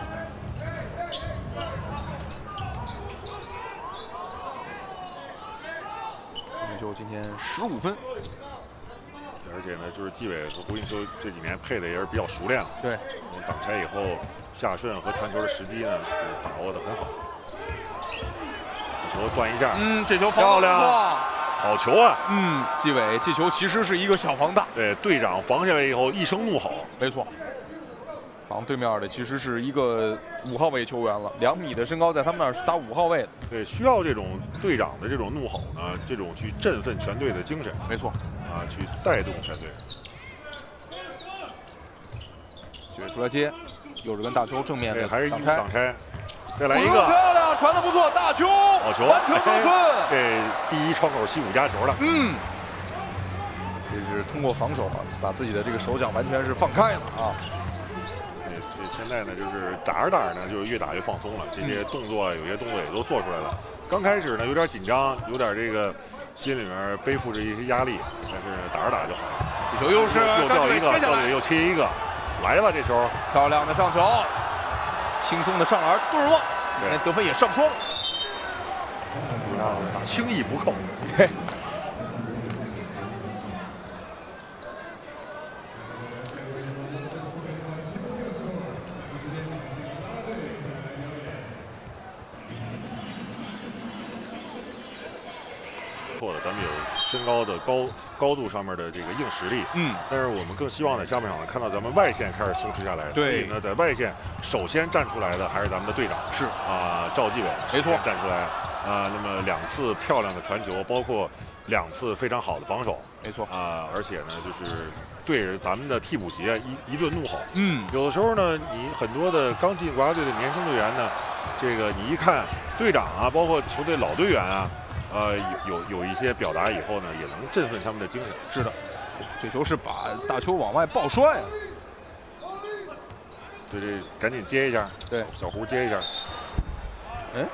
胡金秋今天十五分， 而且呢，就是纪委和胡金秋这几年配的也是比较熟练了。 对， 挡拆以后。 下顺和传球的时机呢，是把握的很好。这球断一下， 嗯，这球漂亮，好球啊！ 嗯，纪委这球其实是一个小防大， 对，队长防下来以后一声怒吼， 没错，防对面的其实是一个五号位球员了，两米的身高，在他们那儿是打五号位的。 对，需要这种队长的这种怒吼呢，这种去振奋全队的精神， 没错， 啊，去带动全队。 纪委出来接。 又是跟大球正面的还是挡拆， 挡拆，再来一个漂亮，传的不错，大球， 好球， 完成得分， 这第一窗口西武加球了。 嗯，这是通过防守啊，把自己的这个手脚完全是放开了啊。 对，这现在呢，就是打着打着呢，就是越打越放松了，这些动作有些动作也都做出来了。刚开始呢，有点紧张，有点这个心里面背负着一些压力，但是打着打着就好了。 这球又是又掉一个，赵磊又切一个。 来了，这球漂亮的上球，轻松的上篮，杜文旺，今得分也上双， 啊，轻易不扣。 嘿， 错的，咱们有身高的高高度上面的这个硬实力， 嗯， 但是我们更希望在下半场呢看到咱们外线开始松弛下来。 对， 所以呢，在外线首先站出来的还是咱们的队长， 是啊，赵继伟， 没错， 站出来啊，那么两次漂亮的传球，包括两次非常好的防守， 没错啊，而且呢，就是对着咱们的替补席一一顿怒吼， 嗯， 有的时候呢，你很多的刚进国家队的年轻队员呢，这个你一看队长啊，包括球队老队员啊。 呃，有有有一些表达以后呢，也能振奋他们的精神。 是的，这球是把大球往外抱摔啊！ 对，这赶紧接一下。 对， 小胡接一下。 嗯，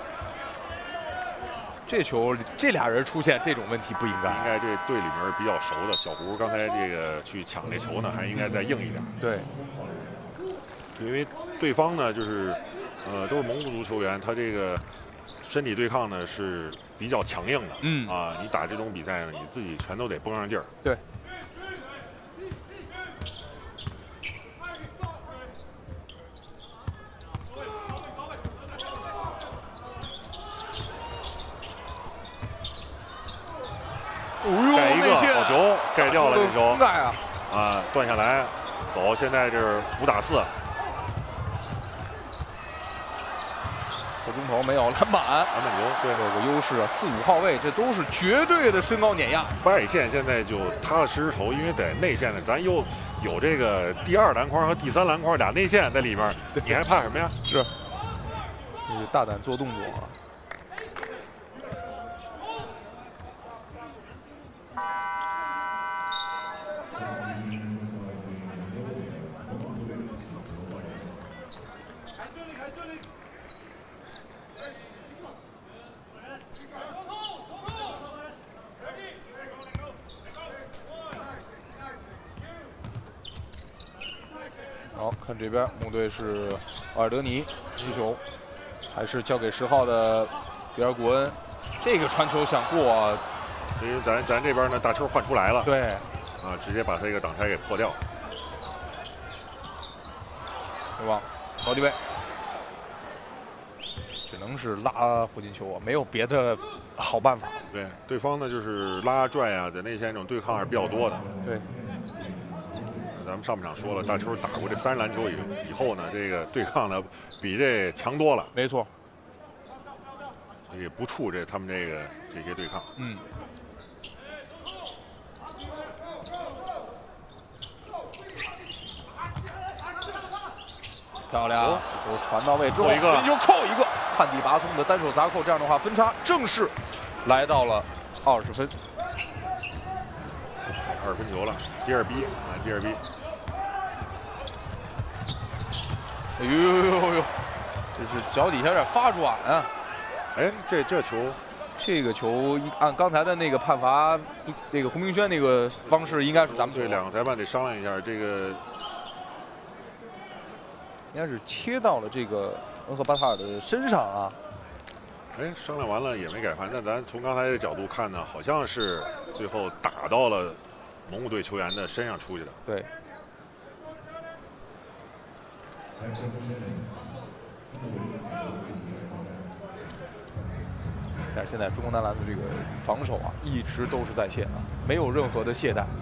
这球这俩人出现这种问题不应该。 应该这队里面比较熟的小胡，刚才这个去抢这球呢，还应该再硬一点。 对， 因为对方呢，就是呃都是蒙古族球员，他这个身体对抗呢是。 比较强硬的， 嗯啊，你打这种比赛呢，你自己全都得绷上劲儿。 对。 盖一个好球，盖掉了这球。 盖啊！ 啊，断下来，走，现在这是五打四。 这中投没有篮板，篮板球，对， 有个优势啊，四五号位，这都是绝对的身高碾压。 外线现在就踏踏实实投，因为在内线呢，咱又有这个第二篮筐和第三篮筐俩内线在里面，你还怕什么呀？ 是，这是大胆做动作啊。 好看这边，木队是瓦尔德尼持球，还是交给十号的比尔古恩。这个传球想过、啊， 因为咱咱这边呢，大球换出来了。 对， 啊，直接把他这个挡拆给破掉。 对吧？高低位，只能是拉回进球啊，没有别的好办法。 对，对方呢就是拉拽啊，在内线这种对抗还是比较多的。 对。 咱们上半场说了，大邱打过这三十篮球以以后呢，这个对抗呢比这强多了。 没错。 所以不怵这他们这个这些对抗。 嗯。漂亮，球传到位之后， 一个球扣一个，旱地拔葱的单手砸扣，这样的话分差正式来到了二十分。 二分球了，接着逼啊，接着逼。 哎呦呦呦呦，这是脚底下有点发软啊！ 哎，这这球， 这个球按刚才的那个判罚，那个胡明轩那个方式，应该是咱们对两个裁判得商量一下，这个应该是切到了这个恩和巴塔尔的身上啊。 哎，商量完了也没改判，但咱从刚才这角度看呢，好像是最后打到了蒙古队球员的身上出去的。 对。但是现在中国男篮的这个防守啊，一直都是在线啊，没有任何的懈怠。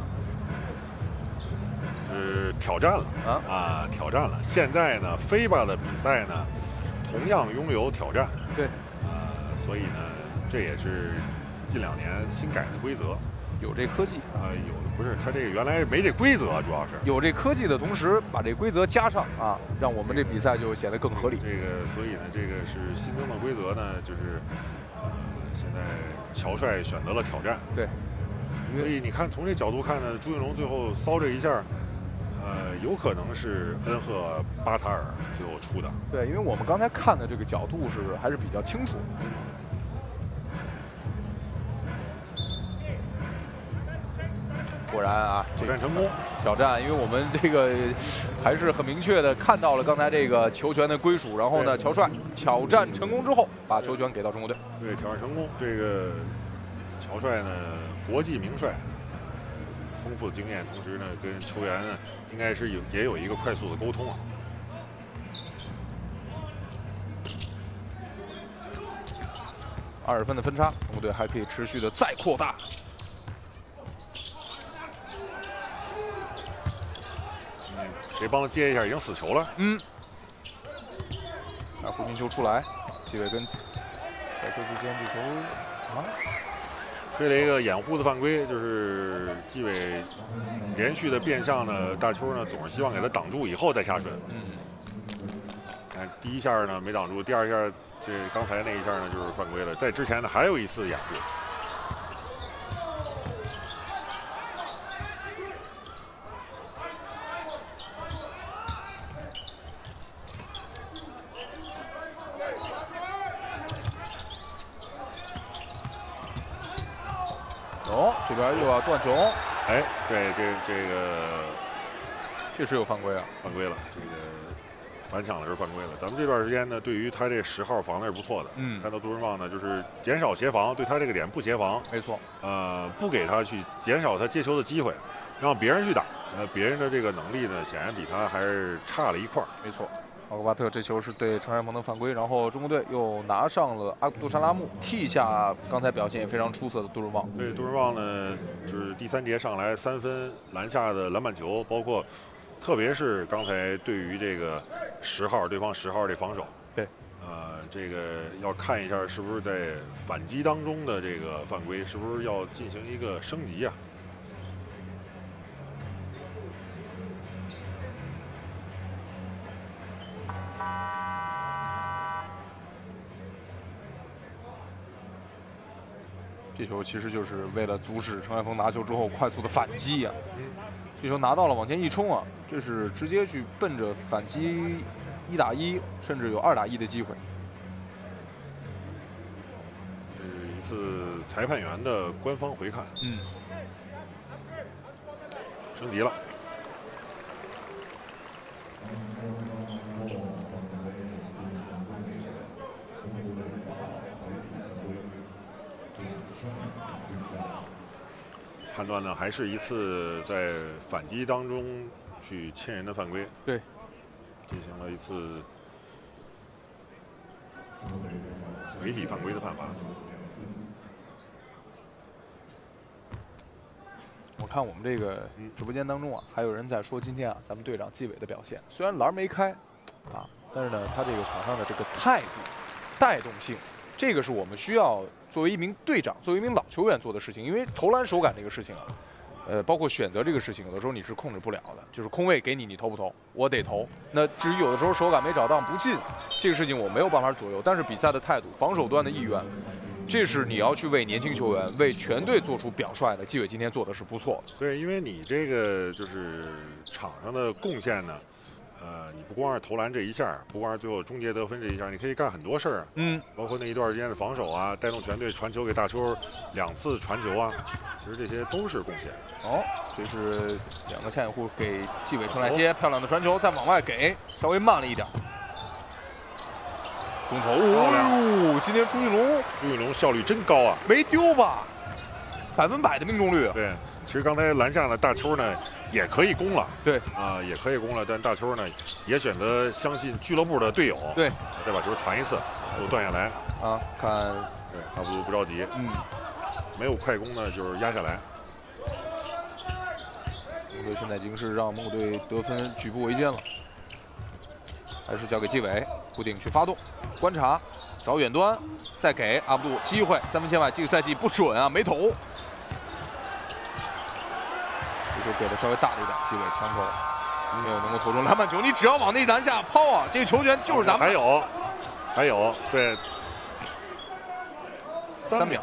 是挑战了啊啊，挑战了！现在呢，飞吧的比赛呢，同样拥有挑战。 对， 啊，所以呢，这也是近两年新改的规则。 有这科技啊，有不是他这个原来没这规则，主要是有这科技的同时，把这规则加上啊，让我们这比赛就显得更合理。 这个，所以呢，这个是新增的规则呢，就是呃，现在乔帅选择了挑战。 对， 所以你看，从这角度看呢，朱云龙最后骚这一下。呃，有可能是恩赫巴塔尔最后出的。 对，因为我们刚才看的这个角度是还是比较清楚。果然啊， 挑战成功， 挑战，因为我们这个还是很明确的看到了刚才这个球权的归属，然后呢，乔帅挑战成功之后，把球权给到中国队。 对，挑战成功，这个乔帅呢，国际名帅。丰富的经验，同时呢，跟球员呢，应该是有也有一个快速的沟通啊。 二十分的分差，中国队还可以持续的再扩大。 嗯，谁帮他接一下？已经死球了。 嗯。那胡金球出来，季伟跟白球之间这球啊。 吹了一个掩护的犯规，就是季伟连续的变向呢，大邱呢总是希望给他挡住以后再下水。嗯，看第一下呢没挡住，第二下这刚才那一下呢就是犯规了。在之前呢还有一次掩护。 哦，这边又要断球。 哎，对，这这个确实有犯规啊， 犯规了。这个反抢的时候犯规了。咱们这段时间呢，对于他这十号防的是不错的。嗯，看到杜润旺呢，就是减少协防，对他这个点不协防。 没错。呃， 不给他去减少他接球的机会，让别人去打。呃，别人的这个能力呢，显然比他还是差了一块。 没错。奥格巴特这球是对陈山鹏的犯规，然后中国队又拿上了阿卜杜沙拉木，替下刚才表现也非常出色的杜润旺。 对，杜润旺呢，就是第三节上来三分篮下的篮板球，包括特别是刚才对于这个十号对方十号这防守， 对， 呃，这个要看一下是不是在反击当中的这个犯规，是不是要进行一个升级啊？ 这球其实就是为了阻止陈海峰拿球之后快速的反击啊！这球拿到了，往前一冲啊，这是直接去奔着反击一打一，甚至有二打一的机会。 这是一次裁判员的官方回看，嗯，升级了。 判断呢，还是一次在反击当中去亲人的犯规。 对， 进行了一次媒体犯规的判罚。 我看我们这个直播间当中啊，还有人在说今天啊，咱们队长纪委的表现，虽然篮没开，啊，但是呢，他这个场上的这个态度、带动性，这个是我们需要作为一名队长、作为一名老球员做的事情。因为投篮手感这个事情啊，呃，包括选择这个事情，有的时候你是控制不了的，就是空位给你，你投不投，我得投。那至于有的时候手感没找到不进，这个事情我没有办法左右。但是比赛的态度、防守端的意愿。这是你要去为年轻球员、为全队做出表率的。纪委今天做的是不错的。 对，因为你这个就是场上的贡献呢，呃，你不光是投篮这一下，不光是最后终结得分这一下，你可以干很多事儿。嗯，包括那一段时间的防守啊，带动全队传球给大邱两次传球啊，其实这些都是贡献。 哦，这是两个抢掩护给纪委传来接漂亮的传球，再往外给，稍微慢了一点。中投，哦呦！今天朱云龙， 朱云龙效率真高啊， 没丢吧？百分百的命中率。 对，其实刚才篮下的大邱呢也可以攻了， 对啊、呃，也可以攻了，但大邱呢也选择相信俱乐部的队友， 对， 再把球传一次，又断下来啊。看， 对，阿布杜不着急，嗯，没有快攻呢，就是压下来。 蒙古队现在已经是让蒙古队得分举步维艰了。还是交给纪委，不顶去发动，观察，找远端，再给阿布杜机会，三分线外，这个赛季不准啊，没投。这球给的稍微大了一点，纪委强投，没有能够投中篮板球。你只要往那篮下抛啊，这个球权就是咱们。 还有，还有，对， 三秒，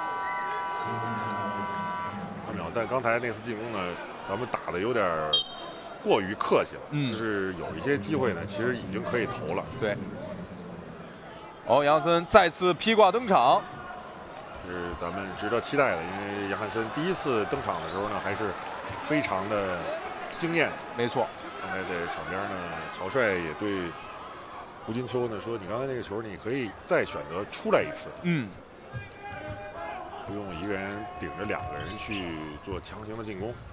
三秒。但刚才那次进攻呢，咱们打的有点过于客气了，嗯，就是有一些机会呢，其实已经可以投了。 对。哦，杨森再次披挂登场， 是咱们值得期待的，因为杨汉森第一次登场的时候呢，还是非常的惊艳。 没错。 刚才在场边呢，乔帅也对胡金秋呢说：“你刚才那个球，你可以再选择出来一次，嗯，不用一个人顶着两个人去做强行的进攻。”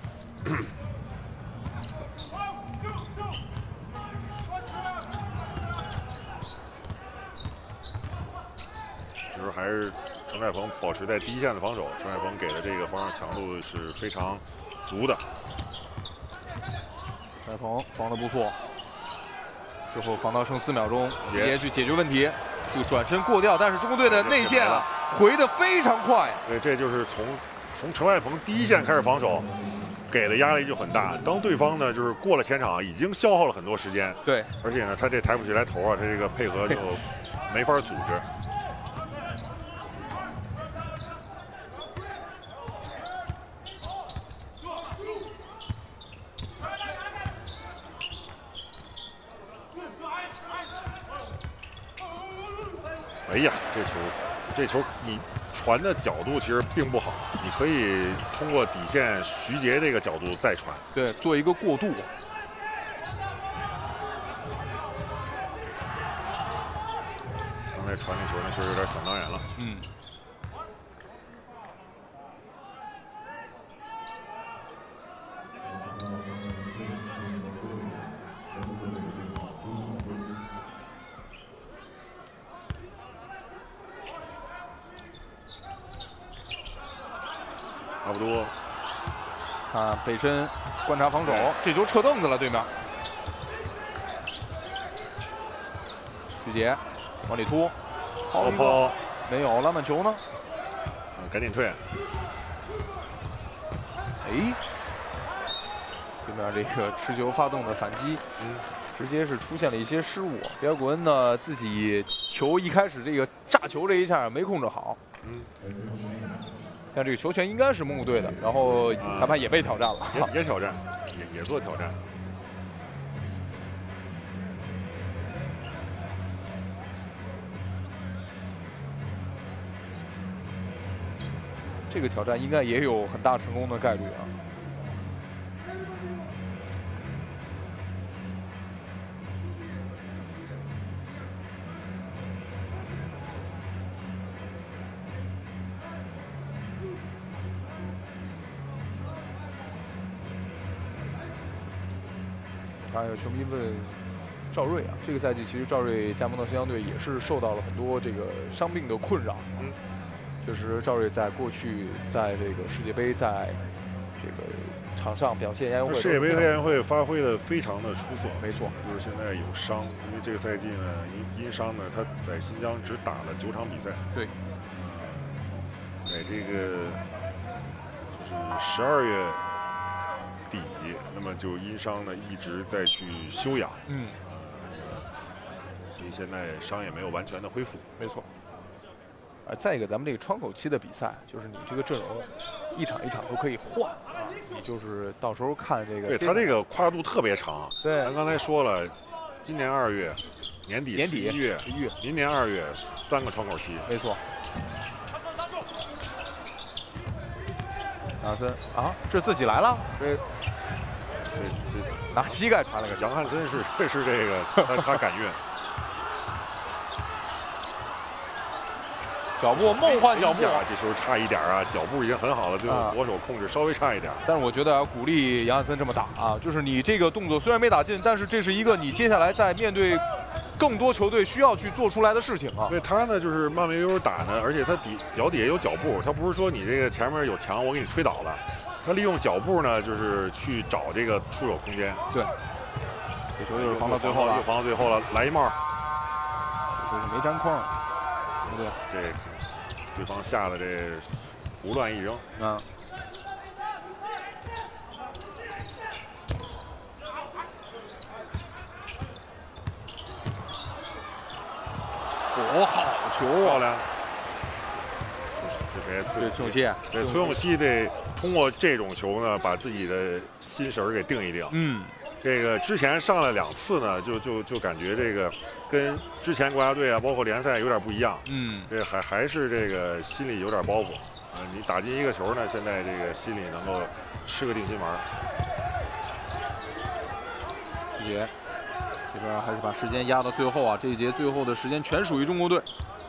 其实还是陈凯鹏保持在第一线的防守，陈凯鹏给的这个防守强度是非常足的。 陈凯鹏防的不错，之后防到剩四秒钟，直接去解决问题，这个转身过掉，但是中国队的内线啊回的非常快。 对，这就是从从陈凯鹏第一线开始防守，给的压力就很大。当对方呢就是过了前场，已经消耗了很多时间。 对， 而且呢他这抬不起来头啊，他这个配合就没法组织。哎呀，这球，这球你传的角度其实并不好，你可以通过底线徐杰这个角度再传， 对，做一个过渡。 刚才传那球呢，确实有点想当然了。嗯。差不多， 看背身观察防守，这球撤凳子了，对面。徐杰往里突， 好抛， 没有篮板球呢， 嗯，赶紧退。 哎，对面这个持球发动的反击，嗯，直接是出现了一些失误。比尔古恩呢，自己球一开始这个炸球这一下没控制好，嗯。像这个球权应该是蒙古队的，然后裁判也被挑战了， 也也挑战，也也做挑战。 这个挑战应该也有很大成功的概率啊。 当然有球迷问赵睿啊，这个赛季其实赵睿加盟到新疆队也是受到了很多这个伤病的困扰。嗯，确实赵睿在过去在这个世界杯在这个场上表现，亚运会世界杯和亚运会发挥的非常的出色。 没错， 就是现在有伤，因为这个赛季呢，因因伤呢，他在新疆只打了九场比赛。 对， 在这个就是十二月底，那么就因伤呢一直在去休养。 嗯， 呃，所以现在伤也没有完全的恢复。 没错。啊，再一个，咱们这个窗口期的比赛，就是你这个阵容一场一场都可以换啊，你就是到时候看这个。 对，他这个跨度特别长。 对， 咱刚才说了，今年二月、年底、 年底一月、 一月， 明年二月三个窗口期。 没错。杨汉森啊，这自己来了。 这这这拿膝盖传了个。 杨汉森是这是这个他他敢运。 脚步梦幻脚步啊，这时候差一点啊，脚步已经很好了，最后左手控制稍微差一点。 但是我觉得要鼓励杨汉森这么打啊，就是你这个动作虽然没打进，但是这是一个你接下来在面对更多球队需要去做出来的事情啊。 对他呢，就是慢慢悠悠打呢，而且他底脚底下有脚步，他不是说你这个前面有墙我给你推倒了，他利用脚步呢，就是去找这个出手空间。 对，这球就是防到最后了， 又防到最后了，来一帽， 就是没沾框。对， 这对方下的这胡乱一扔， 啊，哦，好球啊！ 漂亮。这谁？ 对，崔永熙。 对，崔永熙得通过这种球呢，把自己的心神给定一定。 嗯。 这个之前上了两次呢，就就就感觉这个跟之前国家队啊，包括联赛有点不一样。嗯，这还还是这个心里有点包袱。呃，你打进一个球呢，现在这个心里能够吃个定心丸。 这节这边还是把时间压到最后啊，这一节最后的时间全属于中国队。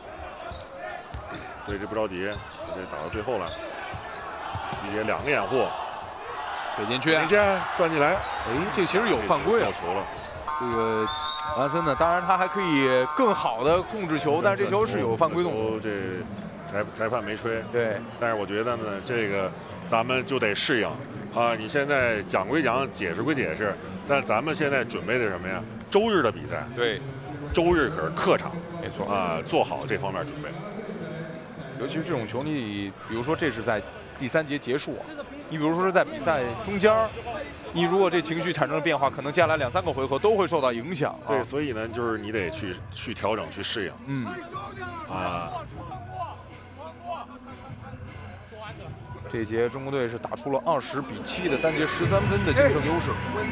对，这不着急，这打到最后了。一节两个掩护。 北进去， 北进转进来， 哎，这其实有犯规啊！ 到球了。 这个杨汉森呢，当然他还可以更好的控制球，但是这球是有犯规动作。 这裁裁判没吹。 对， 但是我觉得呢，这个咱们就得适应啊！你现在讲归讲，解释归解释，但咱们现在准备的什么呀？周日的比赛。 对， 周日可是客场， 没错啊，做好这方面准备。 尤其是这种球，你比如说这是在第三节结束。你比如说是在比赛中间，你如果这情绪产生了变化，可能接下来两三个回合都会受到影响、啊。 对，所以呢，就是你得去去调整、去适应。 嗯。啊。这一节中国队是打出了二十比七的单节十三分的净胜优势。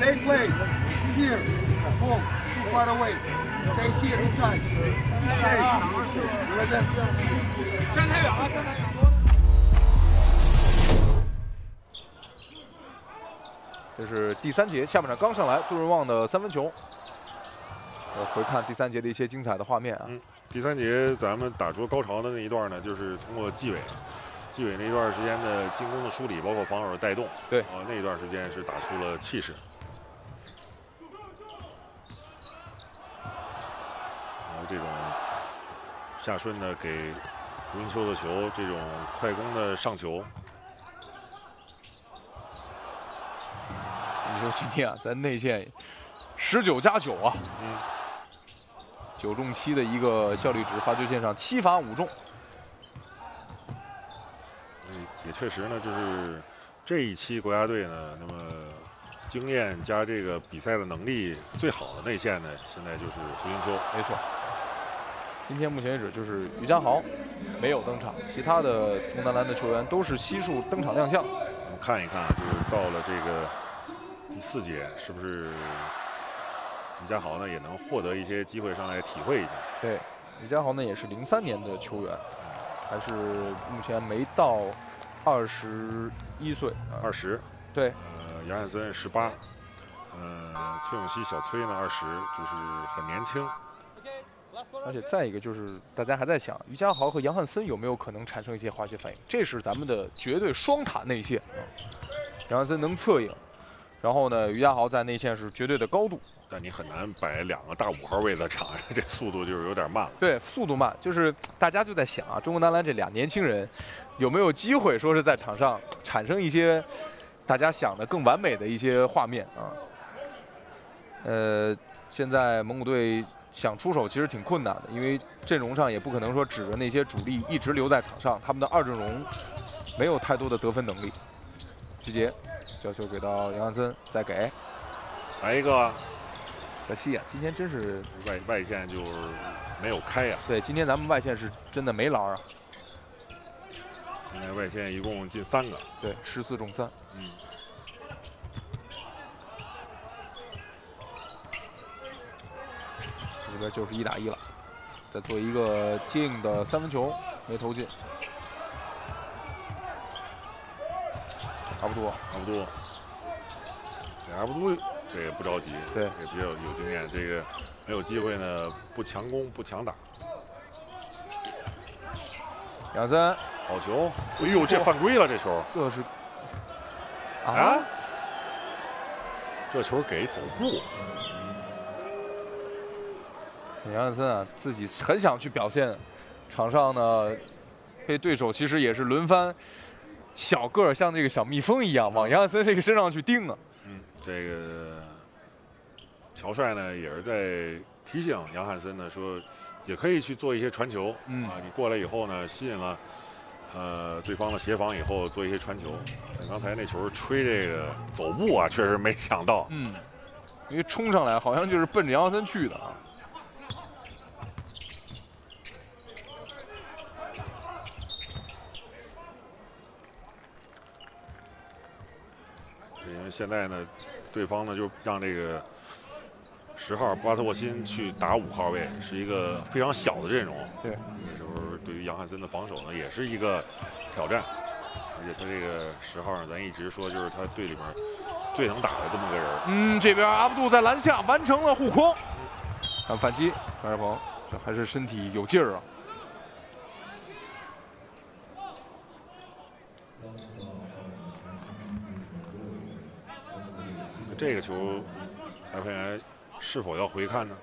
站太远了，站太远了。 这是第三节下半场刚上来，杜润旺的三分球。我回看第三节的一些精彩的画面啊。 嗯，第三节咱们打出高潮的那一段呢，就是通过纪委，纪委那一段时间的进攻的梳理，包括防守的带动。 对， 啊，那一段时间是打出了气势。然后这种夏顺呢给胡云秋的球，这种快攻的上球。 你说今天啊，咱内线十九加九啊， 嗯， 九中七的一个效率值，罚球线上七罚五中。 嗯，也确实呢，就是这一期国家队呢，那么经验加这个比赛的能力最好的内线呢，现在就是胡云秋。 没错。今天目前为止就是于家豪没有登场，其他的中南篮的球员都是悉数登场亮相。 我们看一看，就是到了这个第四节，是不是于家豪呢也能获得一些机会上来体会一下？ 对，于家豪呢也是零三年的球员，还是目前没到二十一岁。 二十。 对。 呃，杨汉森十八，呃，崔永熙、小崔呢二十，就是很年轻。 而且再一个就是大家还在想，于家豪和杨汉森有没有可能产生一些化学反应？这是咱们的绝对双塔内线啊。杨汉森能策应， 然后呢，于家豪在内线是绝对的高度， 但你很难摆两个大五号位在场上，这速度就是有点慢了。 对，速度慢，就是大家就在想啊，中国男篮这俩年轻人有没有机会说是在场上产生一些大家想的更完美的一些画面啊？呃，现在蒙古队想出手其实挺困难的，因为阵容上也不可能说指着那些主力一直留在场上，他们的二阵容没有太多的得分能力。徐杰交球给到杨汉森，再给， 来一个， 可惜啊，今天真是外外线就是没有开呀、啊。 对，今天咱们外线是真的没篮啊。 现在外线一共进三个， 对，十四中三。 嗯。 这边就是一打一了，再做一个接应的三分球，没投进。阿布杜， 阿布杜，阿布杜这个不着急， 对， 也比较有经验。这个没有机会呢，不强攻不强打。 杨森， 好球！哎呦，这犯规了，这球。 这是啊？啊这球给走步。 杨汉森啊，自己很想去表现，场上呢，被对手其实也是轮番，小个儿像这个小蜜蜂一样往杨汉森这个身上去叮啊。 嗯，这个乔帅呢也是在提醒杨汉森呢说，也可以去做一些传球。嗯啊，你过来以后呢，吸引了呃对方的协防以后做一些传球。刚才那球吹这个走步啊，确实没想到。 嗯，因为冲上来好像就是奔着杨汉森去的啊。 因为现在呢，对方呢就让这个十号巴特沃辛去打五号位，是一个非常小的阵容。 对， 这时候对于杨汉森的防守呢，也是一个挑战。而且他这个十号呢，咱一直说就是他队里面最能打的这么个人。 嗯，这边阿布杜在篮下完成了护框，看反击，张志鹏这还是身体有劲儿啊。 这个球，裁判员是否要回看呢？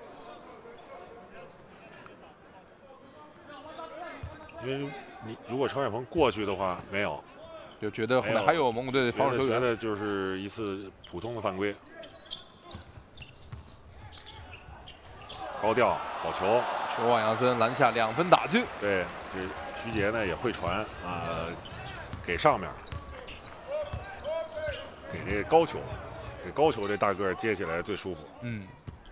因为你如果程海鹏过去的话，没有， 就觉得后面还有蒙古队的防守球员， 觉得就是一次普通的犯规。高吊好球， 球往杨森篮下两分打进。 对，这徐杰呢也会传啊、呃，给上面，给这个高球。给高球这大个儿接起来最舒服。 嗯，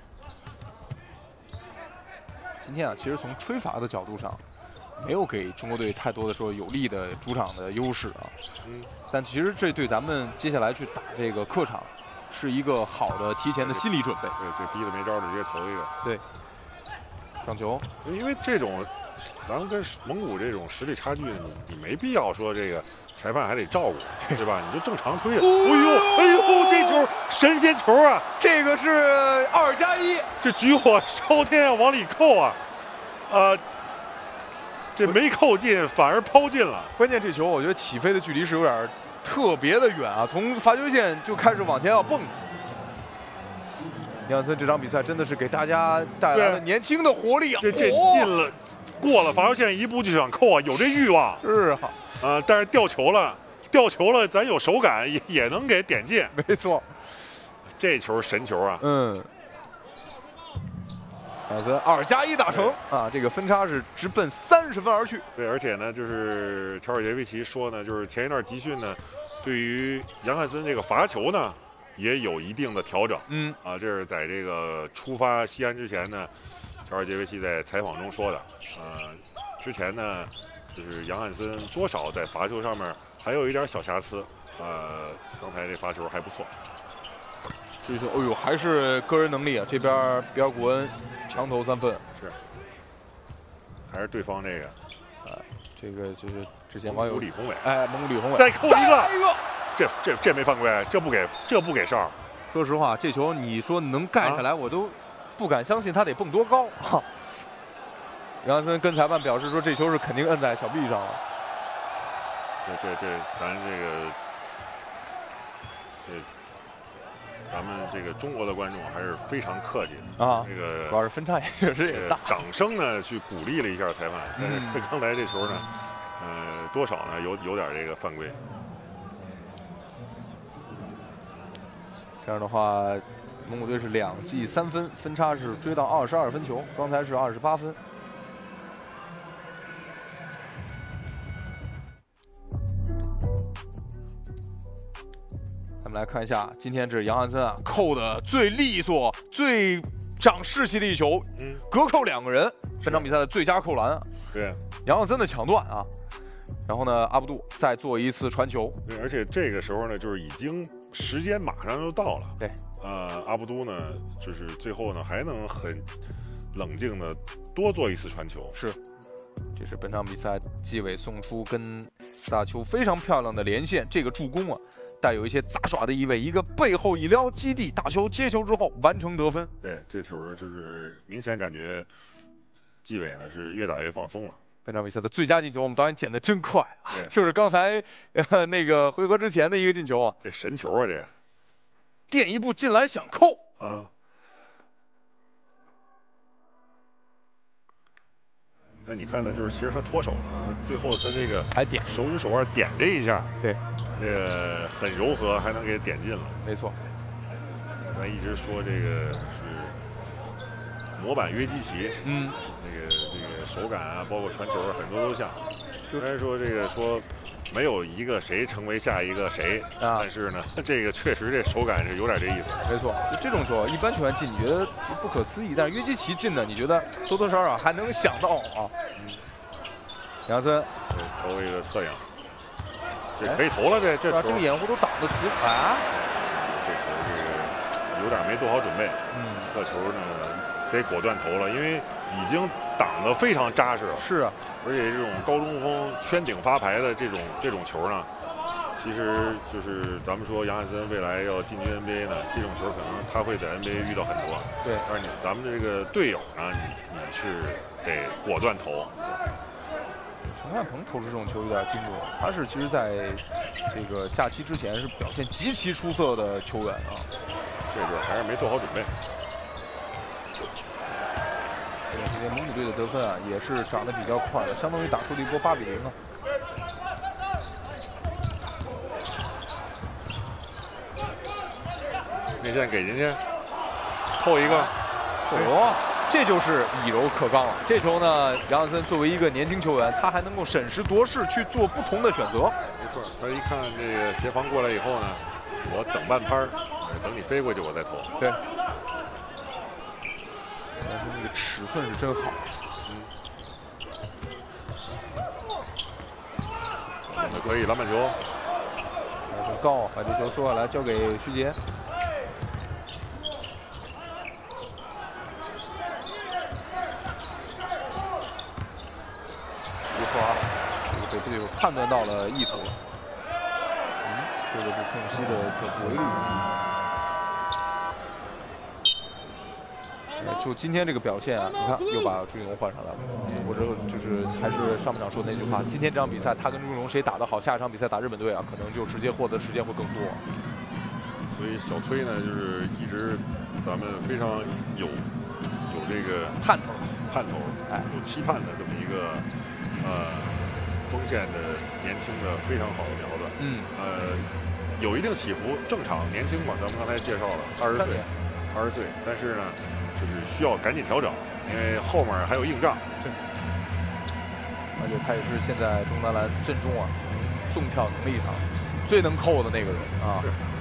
今天啊，其实从吹罚的角度上，没有给中国队太多的说有利的主场的优势啊。嗯，但其实这对咱们接下来去打这个客场，是一个好的提前的心理准备。 对，这逼得没招的直接投一个。 对，上球。 因为这种，咱们跟蒙古这种实力差距，你你没必要说这个。裁判还得照顾，对吧？你就正常吹。哎呦，哎呦，这球神仙球啊！ 这个是二加一， 这举火烧天啊，往里扣啊！呃，这没扣进，反而抛进了。 关键这球，我觉得起飞的距离是有点特别的远啊，从罚球线就开始往前要蹦。杨汉森这场比赛真的是给大家带来了年轻的活力啊！ 这这进了，过了罚球线一步就想扣啊，有这欲望。 是啊。 啊、呃，但是掉球了，掉球了，咱有手感也也能给点进。 没错， 这球神球啊！ 嗯，杨森二加一打成啊，这个分差是直奔三十分而去。 对，而且呢，就是乔尔杰维奇说呢，就是前一段集训呢，对于杨汉森这个罚球呢，也有一定的调整。嗯，啊，这是在这个出发西安之前呢，乔尔杰维奇在采访中说的。呃，之前呢。就是杨汉森多少在罚球上面还有一点小瑕疵，呃，刚才这罚球还不错。 这球，哎呦，还是个人能力啊！这边比尔古恩强投三分， 是，还是对方这个， 啊，这个就是之前网友李宏伟， 哎，蒙古李宏伟再扣一个，一个这这这没犯规，这不给这不给哨。 说实话，这球你说能盖下来，啊、我都不敢相信他得蹦多高。哈杨汉森跟裁判表示说，这球是肯定摁在小臂上了。 这这这，咱这个这咱们这个中国的观众还是非常客气的啊。 这个主要是分差也确实也大， 掌声呢去鼓励了一下裁判，但是嗯、 刚才这球呢，呃，多少呢有有点这个犯规。 这样的话，蒙古队是两记三分，分差是追到二十二分球，刚才是二十八分。咱们来看一下，今天这是杨汉森啊扣的最利索、最长士气的一球，嗯，隔扣两个人，本场比赛的最佳扣篮。 对， 杨汉森的抢断啊，然后呢，阿布杜再做一次传球。 对，而且这个时候呢，就是已经时间马上就到了。 对， 呃，阿布杜呢，就是最后呢还能很冷静的多做一次传球。 是，这是本场比赛纪委送出跟大球非常漂亮的连线，这个助攻啊。带有一些杂耍的意味，一个背后一撩基地，大球接球之后完成得分。 对，这球就是明显感觉纪委呢是越打越放松了。 本场比赛的最佳进球，我们导演剪得真快啊，就是刚才呃那个回合之前的一个进球啊， 这神球啊这， 垫一步进来想扣啊。那你看呢，就是其实他脱手了，最后他这个还点手指手腕点这一下， 对。 这个很柔和，还能给点进了。 没错， 咱一直说这个是模板约基奇，嗯，这个这个手感啊，包括传球很多都像。虽然说这个说没有一个谁成为下一个谁，啊、但是呢，这个确实这手感是有点这意思。 没错，就这种球，一般球员进你觉得不可思议，但是约基奇进的，你觉得多多少少还能想到啊。嗯，杨森， 投一个侧仰。这可以投了，这这球， 这个掩护都挡得死啊！ 这球这个有点没做好准备，嗯，这球呢得果断投了，因为已经挡得非常扎实了。 是啊， 而且这种高中锋圈顶发牌的这种这种球呢，其实就是咱们说杨汉森未来要进军 N B A 呢，这种球可能他会在 N B A 遇到很多。 对， 而你咱们这个队友呢，你你是得果断投。 陈汉鹏投出这种球有点惊人，他是其实在这个假期之前是表现极其出色的球员啊， 这个还是没做好准备。 今天蒙古队的得分啊也是涨得比较快的，相当于打出了一波八比零啊。 内线给进去，扣一个， 哦。这就是以柔克刚了。这球呢，杨汉森作为一个年轻球员，他还能够审时度势去做不同的选择。 没错，他一看这个协防过来以后呢，我等半拍儿，等你飞过去我再投。 对，但是那个尺寸是真好。 嗯，那可以篮板球， 很高，把这球收下来交给徐杰。对队友判断到了意图了，嗯，这个是空隙的这回路。就今天这个表现啊，你看又把朱云龙换上来了，或者就是还是上半场说的那句话，今天这场比赛他跟朱云龙谁打得好，下一场比赛打日本队啊，可能就直接获得时间会更多。 所以小崔呢，就是一直咱们非常有有这个盼头、 盼头，哎，有期盼的这么一个呃。锋线的年轻的非常好的苗子，嗯，呃，有一定起伏，正常，年轻嘛，咱们刚才介绍了，二十岁，二十岁，但是呢，就是需要赶紧调整，因为后面还有硬仗。 而且他也是现在中南篮阵中啊，纵跳能力上最能扣的那个人啊。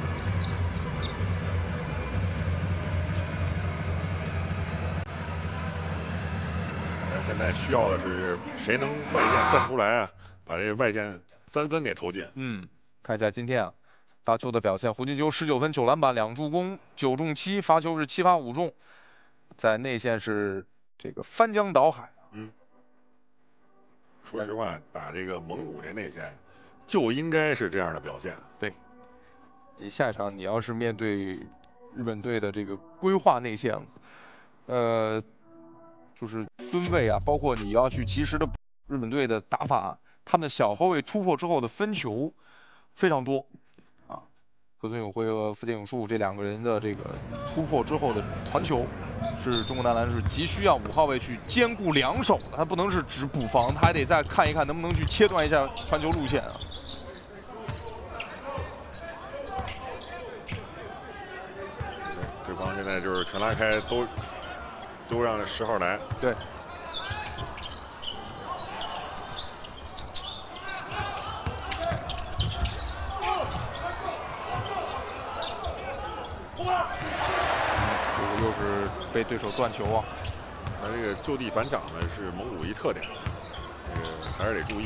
现在需要的是谁能外线站出来啊？把这外线三分给投进。 嗯，看一下今天啊，大球的表现，胡金秋十九分九篮板两助攻九中七，罚球是七罚五中，在内线是这个翻江倒海。 嗯，说实话，打这个蒙古这内线就应该是这样的表现。 对，你下一场你要是面对日本队的这个规划内线，呃。就是吨位啊，包括你要去及时的日本队的打法，他们的小后卫突破之后的分球非常多啊， 河村永辉和福建永树这两个人的这个突破之后的传球，是中国男篮是急需要五号位去兼顾两手的，他不能是只补防，他还得再看一看能不能去切断一下传球路线啊。 对方现在就是全拉开，都都让十号来。 对。 又是被对手断球啊！ 那这个就地反抢呢是蒙古一特点，这个还是得注意。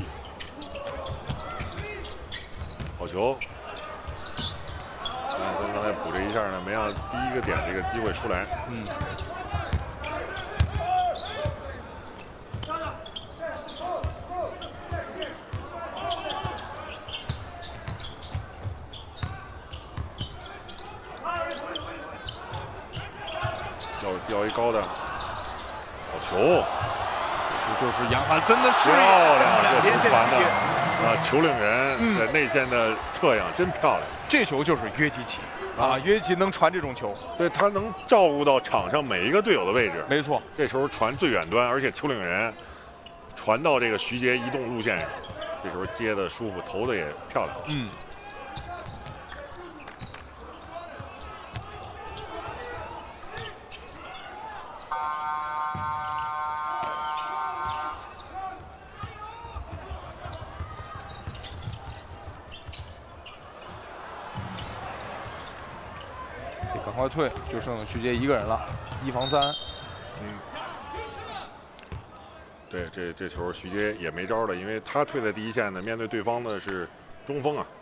好球！杨汉森刚才补这一下呢，没让第一个点这个机会出来。 嗯。 掉掉一高的，好球！ 这就是杨汉森的视野， 漂亮，这连线传的啊，球领人在内线的侧影真漂亮。 这球就是约基奇啊，约基奇能传这种球， 对他能照顾到场上每一个队友的位置。 没错， 这球传最远端，而且球领人传到这个徐杰移动路线上，这球接的舒服，投的也漂亮。 嗯。 赶快退，就剩徐杰一个人了，一防三。 嗯，对，这这球徐杰也没招了，因为他退在第一线呢，面对对方的是中锋啊。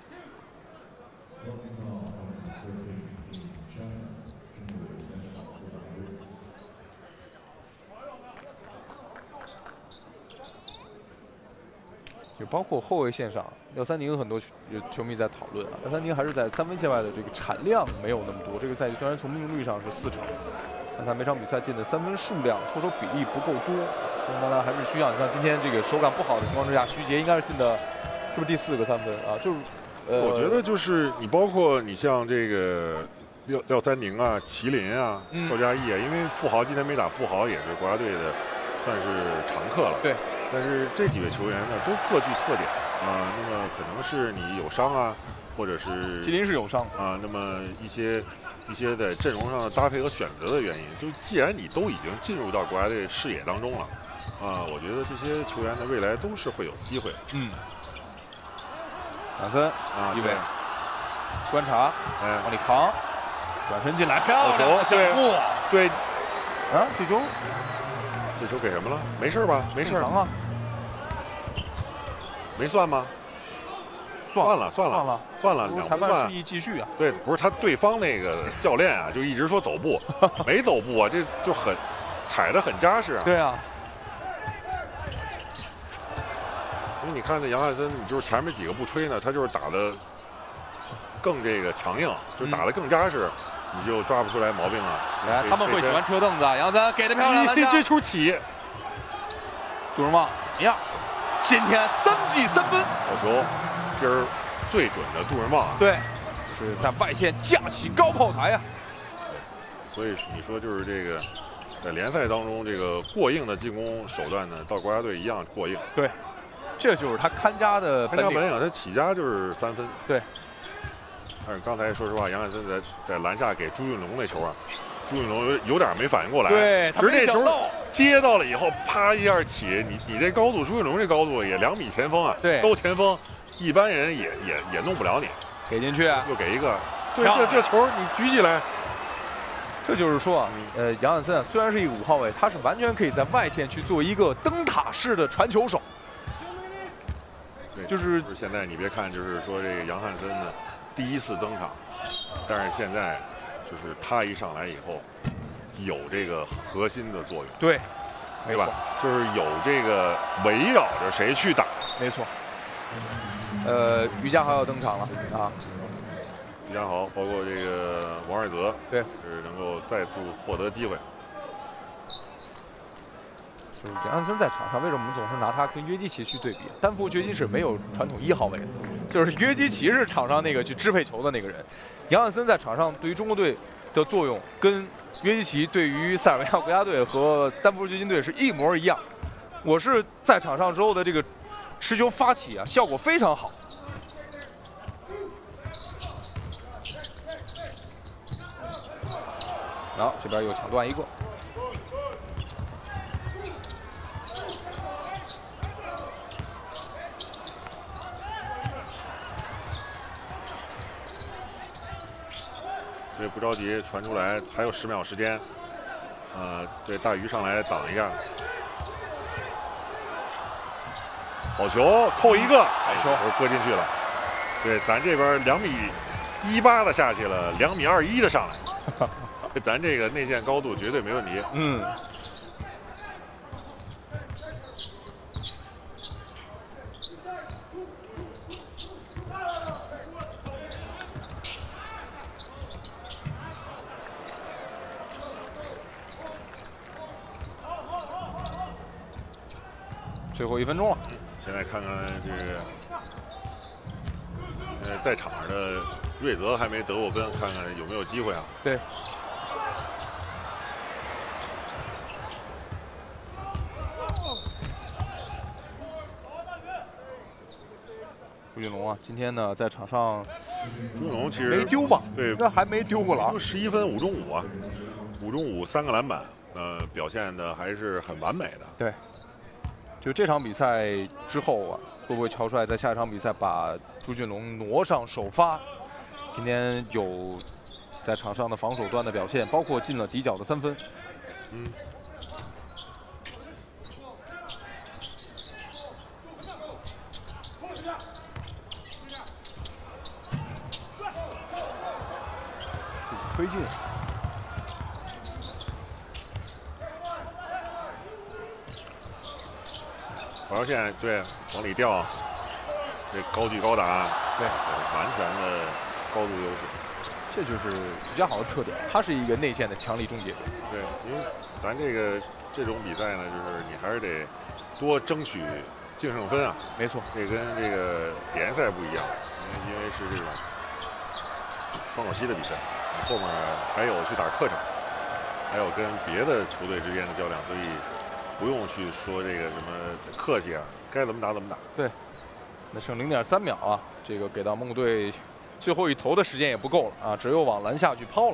也包括后卫线上，廖三宁很多球迷在讨论啊，廖三宁还是在三分线外的这个产量没有那么多。这个赛季虽然从命中率上是四成，但他每场比赛进的三分数量、出手比例不够多。中国男篮还是需要，你像今天这个手感不好的情况之下，徐杰应该是进的，是不是第四个三分啊？就是，呃， 我觉得就是你包括你像这个廖廖三宁啊、麒麟啊、 嗯、 赵佳毅啊，因为富豪今天没打富豪，也是国家队的算是常客了。 对。 但是这几位球员呢，都各具特点啊。那么可能是你有伤啊，或者是麒麟是有伤啊。那么一些一些在阵容上的搭配和选择的原因，就既然你都已经进入到国家队视野当中了，啊，我觉得这些球员的未来都是会有机会。 嗯。两分啊， 一位观察， 哎， 往里扛，转身进来，漂亮球，对对， 啊，这球。 这球给什么了？没事吧？没事啊， 没算吗？算了，算了，算了，两不算。 示意继续啊。 对，不是他对方那个教练啊，就一直说走步，没走步啊，这就很踩得很扎实啊。 对啊。 因为你看那杨汉森，你就是前面几个不吹呢，他就是打的更这个强硬，就打得更扎实。 你就抓不出来毛病了。 哎，他们会喜欢车凳子。杨森给的漂亮， 这这球起， 杜荣旺怎么样？今天三记三分， 好球！今儿最准的杜仁旺啊。 对，是在外线架起高炮台啊。 所以你说就是这个，在联赛当中这个过硬的进攻手段呢，到国家队一样过硬。 对，这就是他看家的看家本领，他起家就是三分。 对。 但是刚才说实话，杨汉森在在篮下给朱运龙那球啊，朱运龙有有点没反应过来。 对， 可是那球接到了以后，啪一下起，你你这高度，朱运龙这高度也两米前锋啊， 对， 高前锋，一般人也也也弄不了你。 给进去， 又给一个，对，这这球你举起来， 这就是说啊，呃，杨汉森啊，虽然是一个五号位，他是完全可以在外线去做一个灯塔式的传球手。 对， 就是就是现在你别看，就是说这个杨汉森呢。 第一次登场，但是现在就是他一上来以后，有这个核心的作用， 对， 对吧？就是有这个围绕着谁去打， 没错。呃，于家豪要登场了啊！ 于家豪，包括这个王尔泽， 对， 是能够再度获得机会。 就是杨汉森在场上，为什么我们总是拿他跟约基奇去对比？丹佛掘金是没有传统一号位的。 就是约基奇是场上那个去支配球的那个人。杨汉森在场上对于中国队的作用，跟约基奇对于塞尔维亚国家队和丹佛掘金队是一模一样。我是在场上之后的这个持球发起啊，效果非常好。然后这边又抢断一个。 这不着急，传出来还有十秒时间。呃，对，大鱼上来挡一下，好球，扣一个，哎，球搁进去了。对，咱这边两米一八的下去了，两米二一的上来，咱这个内线高度绝对没问题。 嗯。 最后一分钟了， 现在看看这个，呃，在场上的瑞泽还没得过分，看看有没有机会啊？ 对。朱俊龙啊，今天呢在场上， 朱俊龙其实没丢吧？ 对， 那还没丢过篮， 十一分五中五啊，五中五三个篮板，呃，表现的还是很完美的。 对。 就这场比赛之后啊，会不会乔帅在下一场比赛把朱俊龙挪上首发？今天有在场上的防守端的表现，包括进了底角的三分。 嗯。 这个推进。 防守线对往里掉，这高举高打， 对， 完全的高度优势， 这就是比较好的特点。他是一个内线的强力终结者。 对，因为咱这个这种比赛呢，就是你还是得多争取净胜分啊。 没错， 这跟这个联赛不一样，因为因为是这种窗口期的比赛，你后面还有去打客场，还有跟别的球队之间的较量，所以。 不用去说这个什么客气啊，该怎么打怎么打。 对，那剩零点三秒啊，这个给到蒙古队最后一投的时间也不够了啊，只有往篮下去抛了。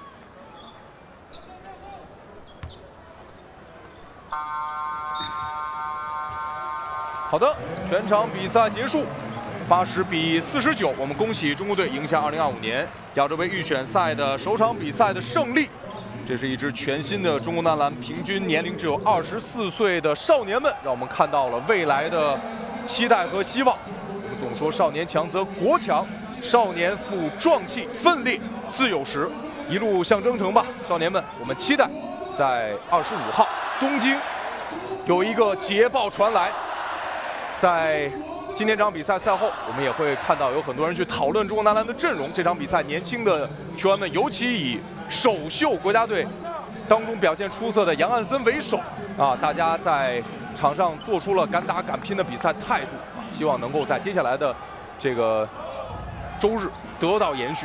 好的，全场比赛结束，八十比四十九，我们恭喜中国队赢下二零二五年亚洲杯预选赛的首场比赛的胜利。 这是一支全新的中国男篮，平均年龄只有二十四岁的少年们，让我们看到了未来的期待和希望。我们总说少年强则国强，少年富壮气，奋烈自有时。一路向征程吧，少年们！我们期待在二十五号东京有一个捷报传来。在今天这场比赛赛后，我们也会看到有很多人去讨论中国男篮的阵容。这场比赛年轻的球员们，尤其以 首秀国家队当中表现出色的杨汉森为首啊，大家在场上做出了敢打敢拼的比赛态度啊，希望能够在接下来的这个周日得到延续。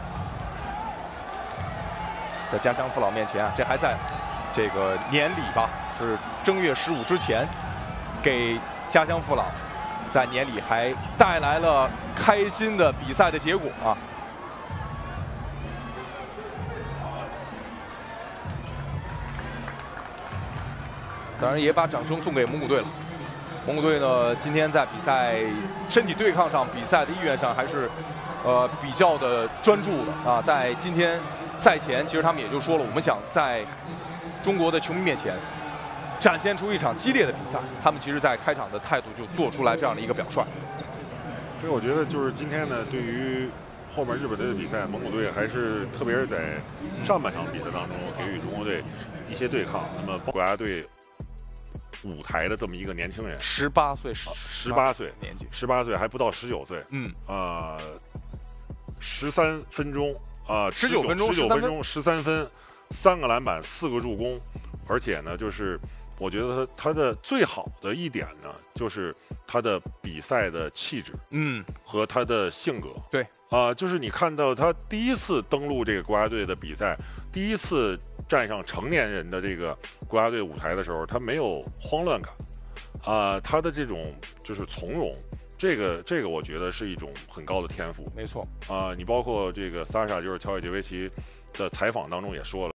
在家乡父老面前啊，这还在这个年里吧，是正月十五之前，给家乡父老在年里还带来了开心的比赛的结果啊。 当然也把掌声送给蒙古队了。蒙古队呢，今天在比赛身体对抗上、比赛的意愿上还是，呃，比较的专注的啊。在今天赛前，其实他们也就说了，我们想在中国的球迷面前展现出一场激烈的比赛。他们其实，在开场的态度就做出来这样的一个表率。 所以我觉得就是今天呢，对于后面日本队的比赛，蒙古队还是特别是在上半场比赛当中给予中国队一些对抗。那么国家队 舞台的这么一个年轻人， 十八岁， 十八岁年纪， 十八岁还不到十九岁， 嗯， 啊，十三分钟啊， 十九分钟， 十九分钟，十三分，三个篮板，四个助攻，而且呢，就是我觉得他他的最好的一点呢，就是他的比赛的气质， 嗯， 和他的性格。 对啊、呃，就是你看到他第一次登陆这个国家队的比赛，第一次站上成年人的这个国家队舞台的时候，他没有慌乱感，啊、呃，他的这种就是从容。这个这个我觉得是一种很高的天赋， 没错啊、呃，你包括这个萨莎，就是乔尔杰维奇的采访当中也说了。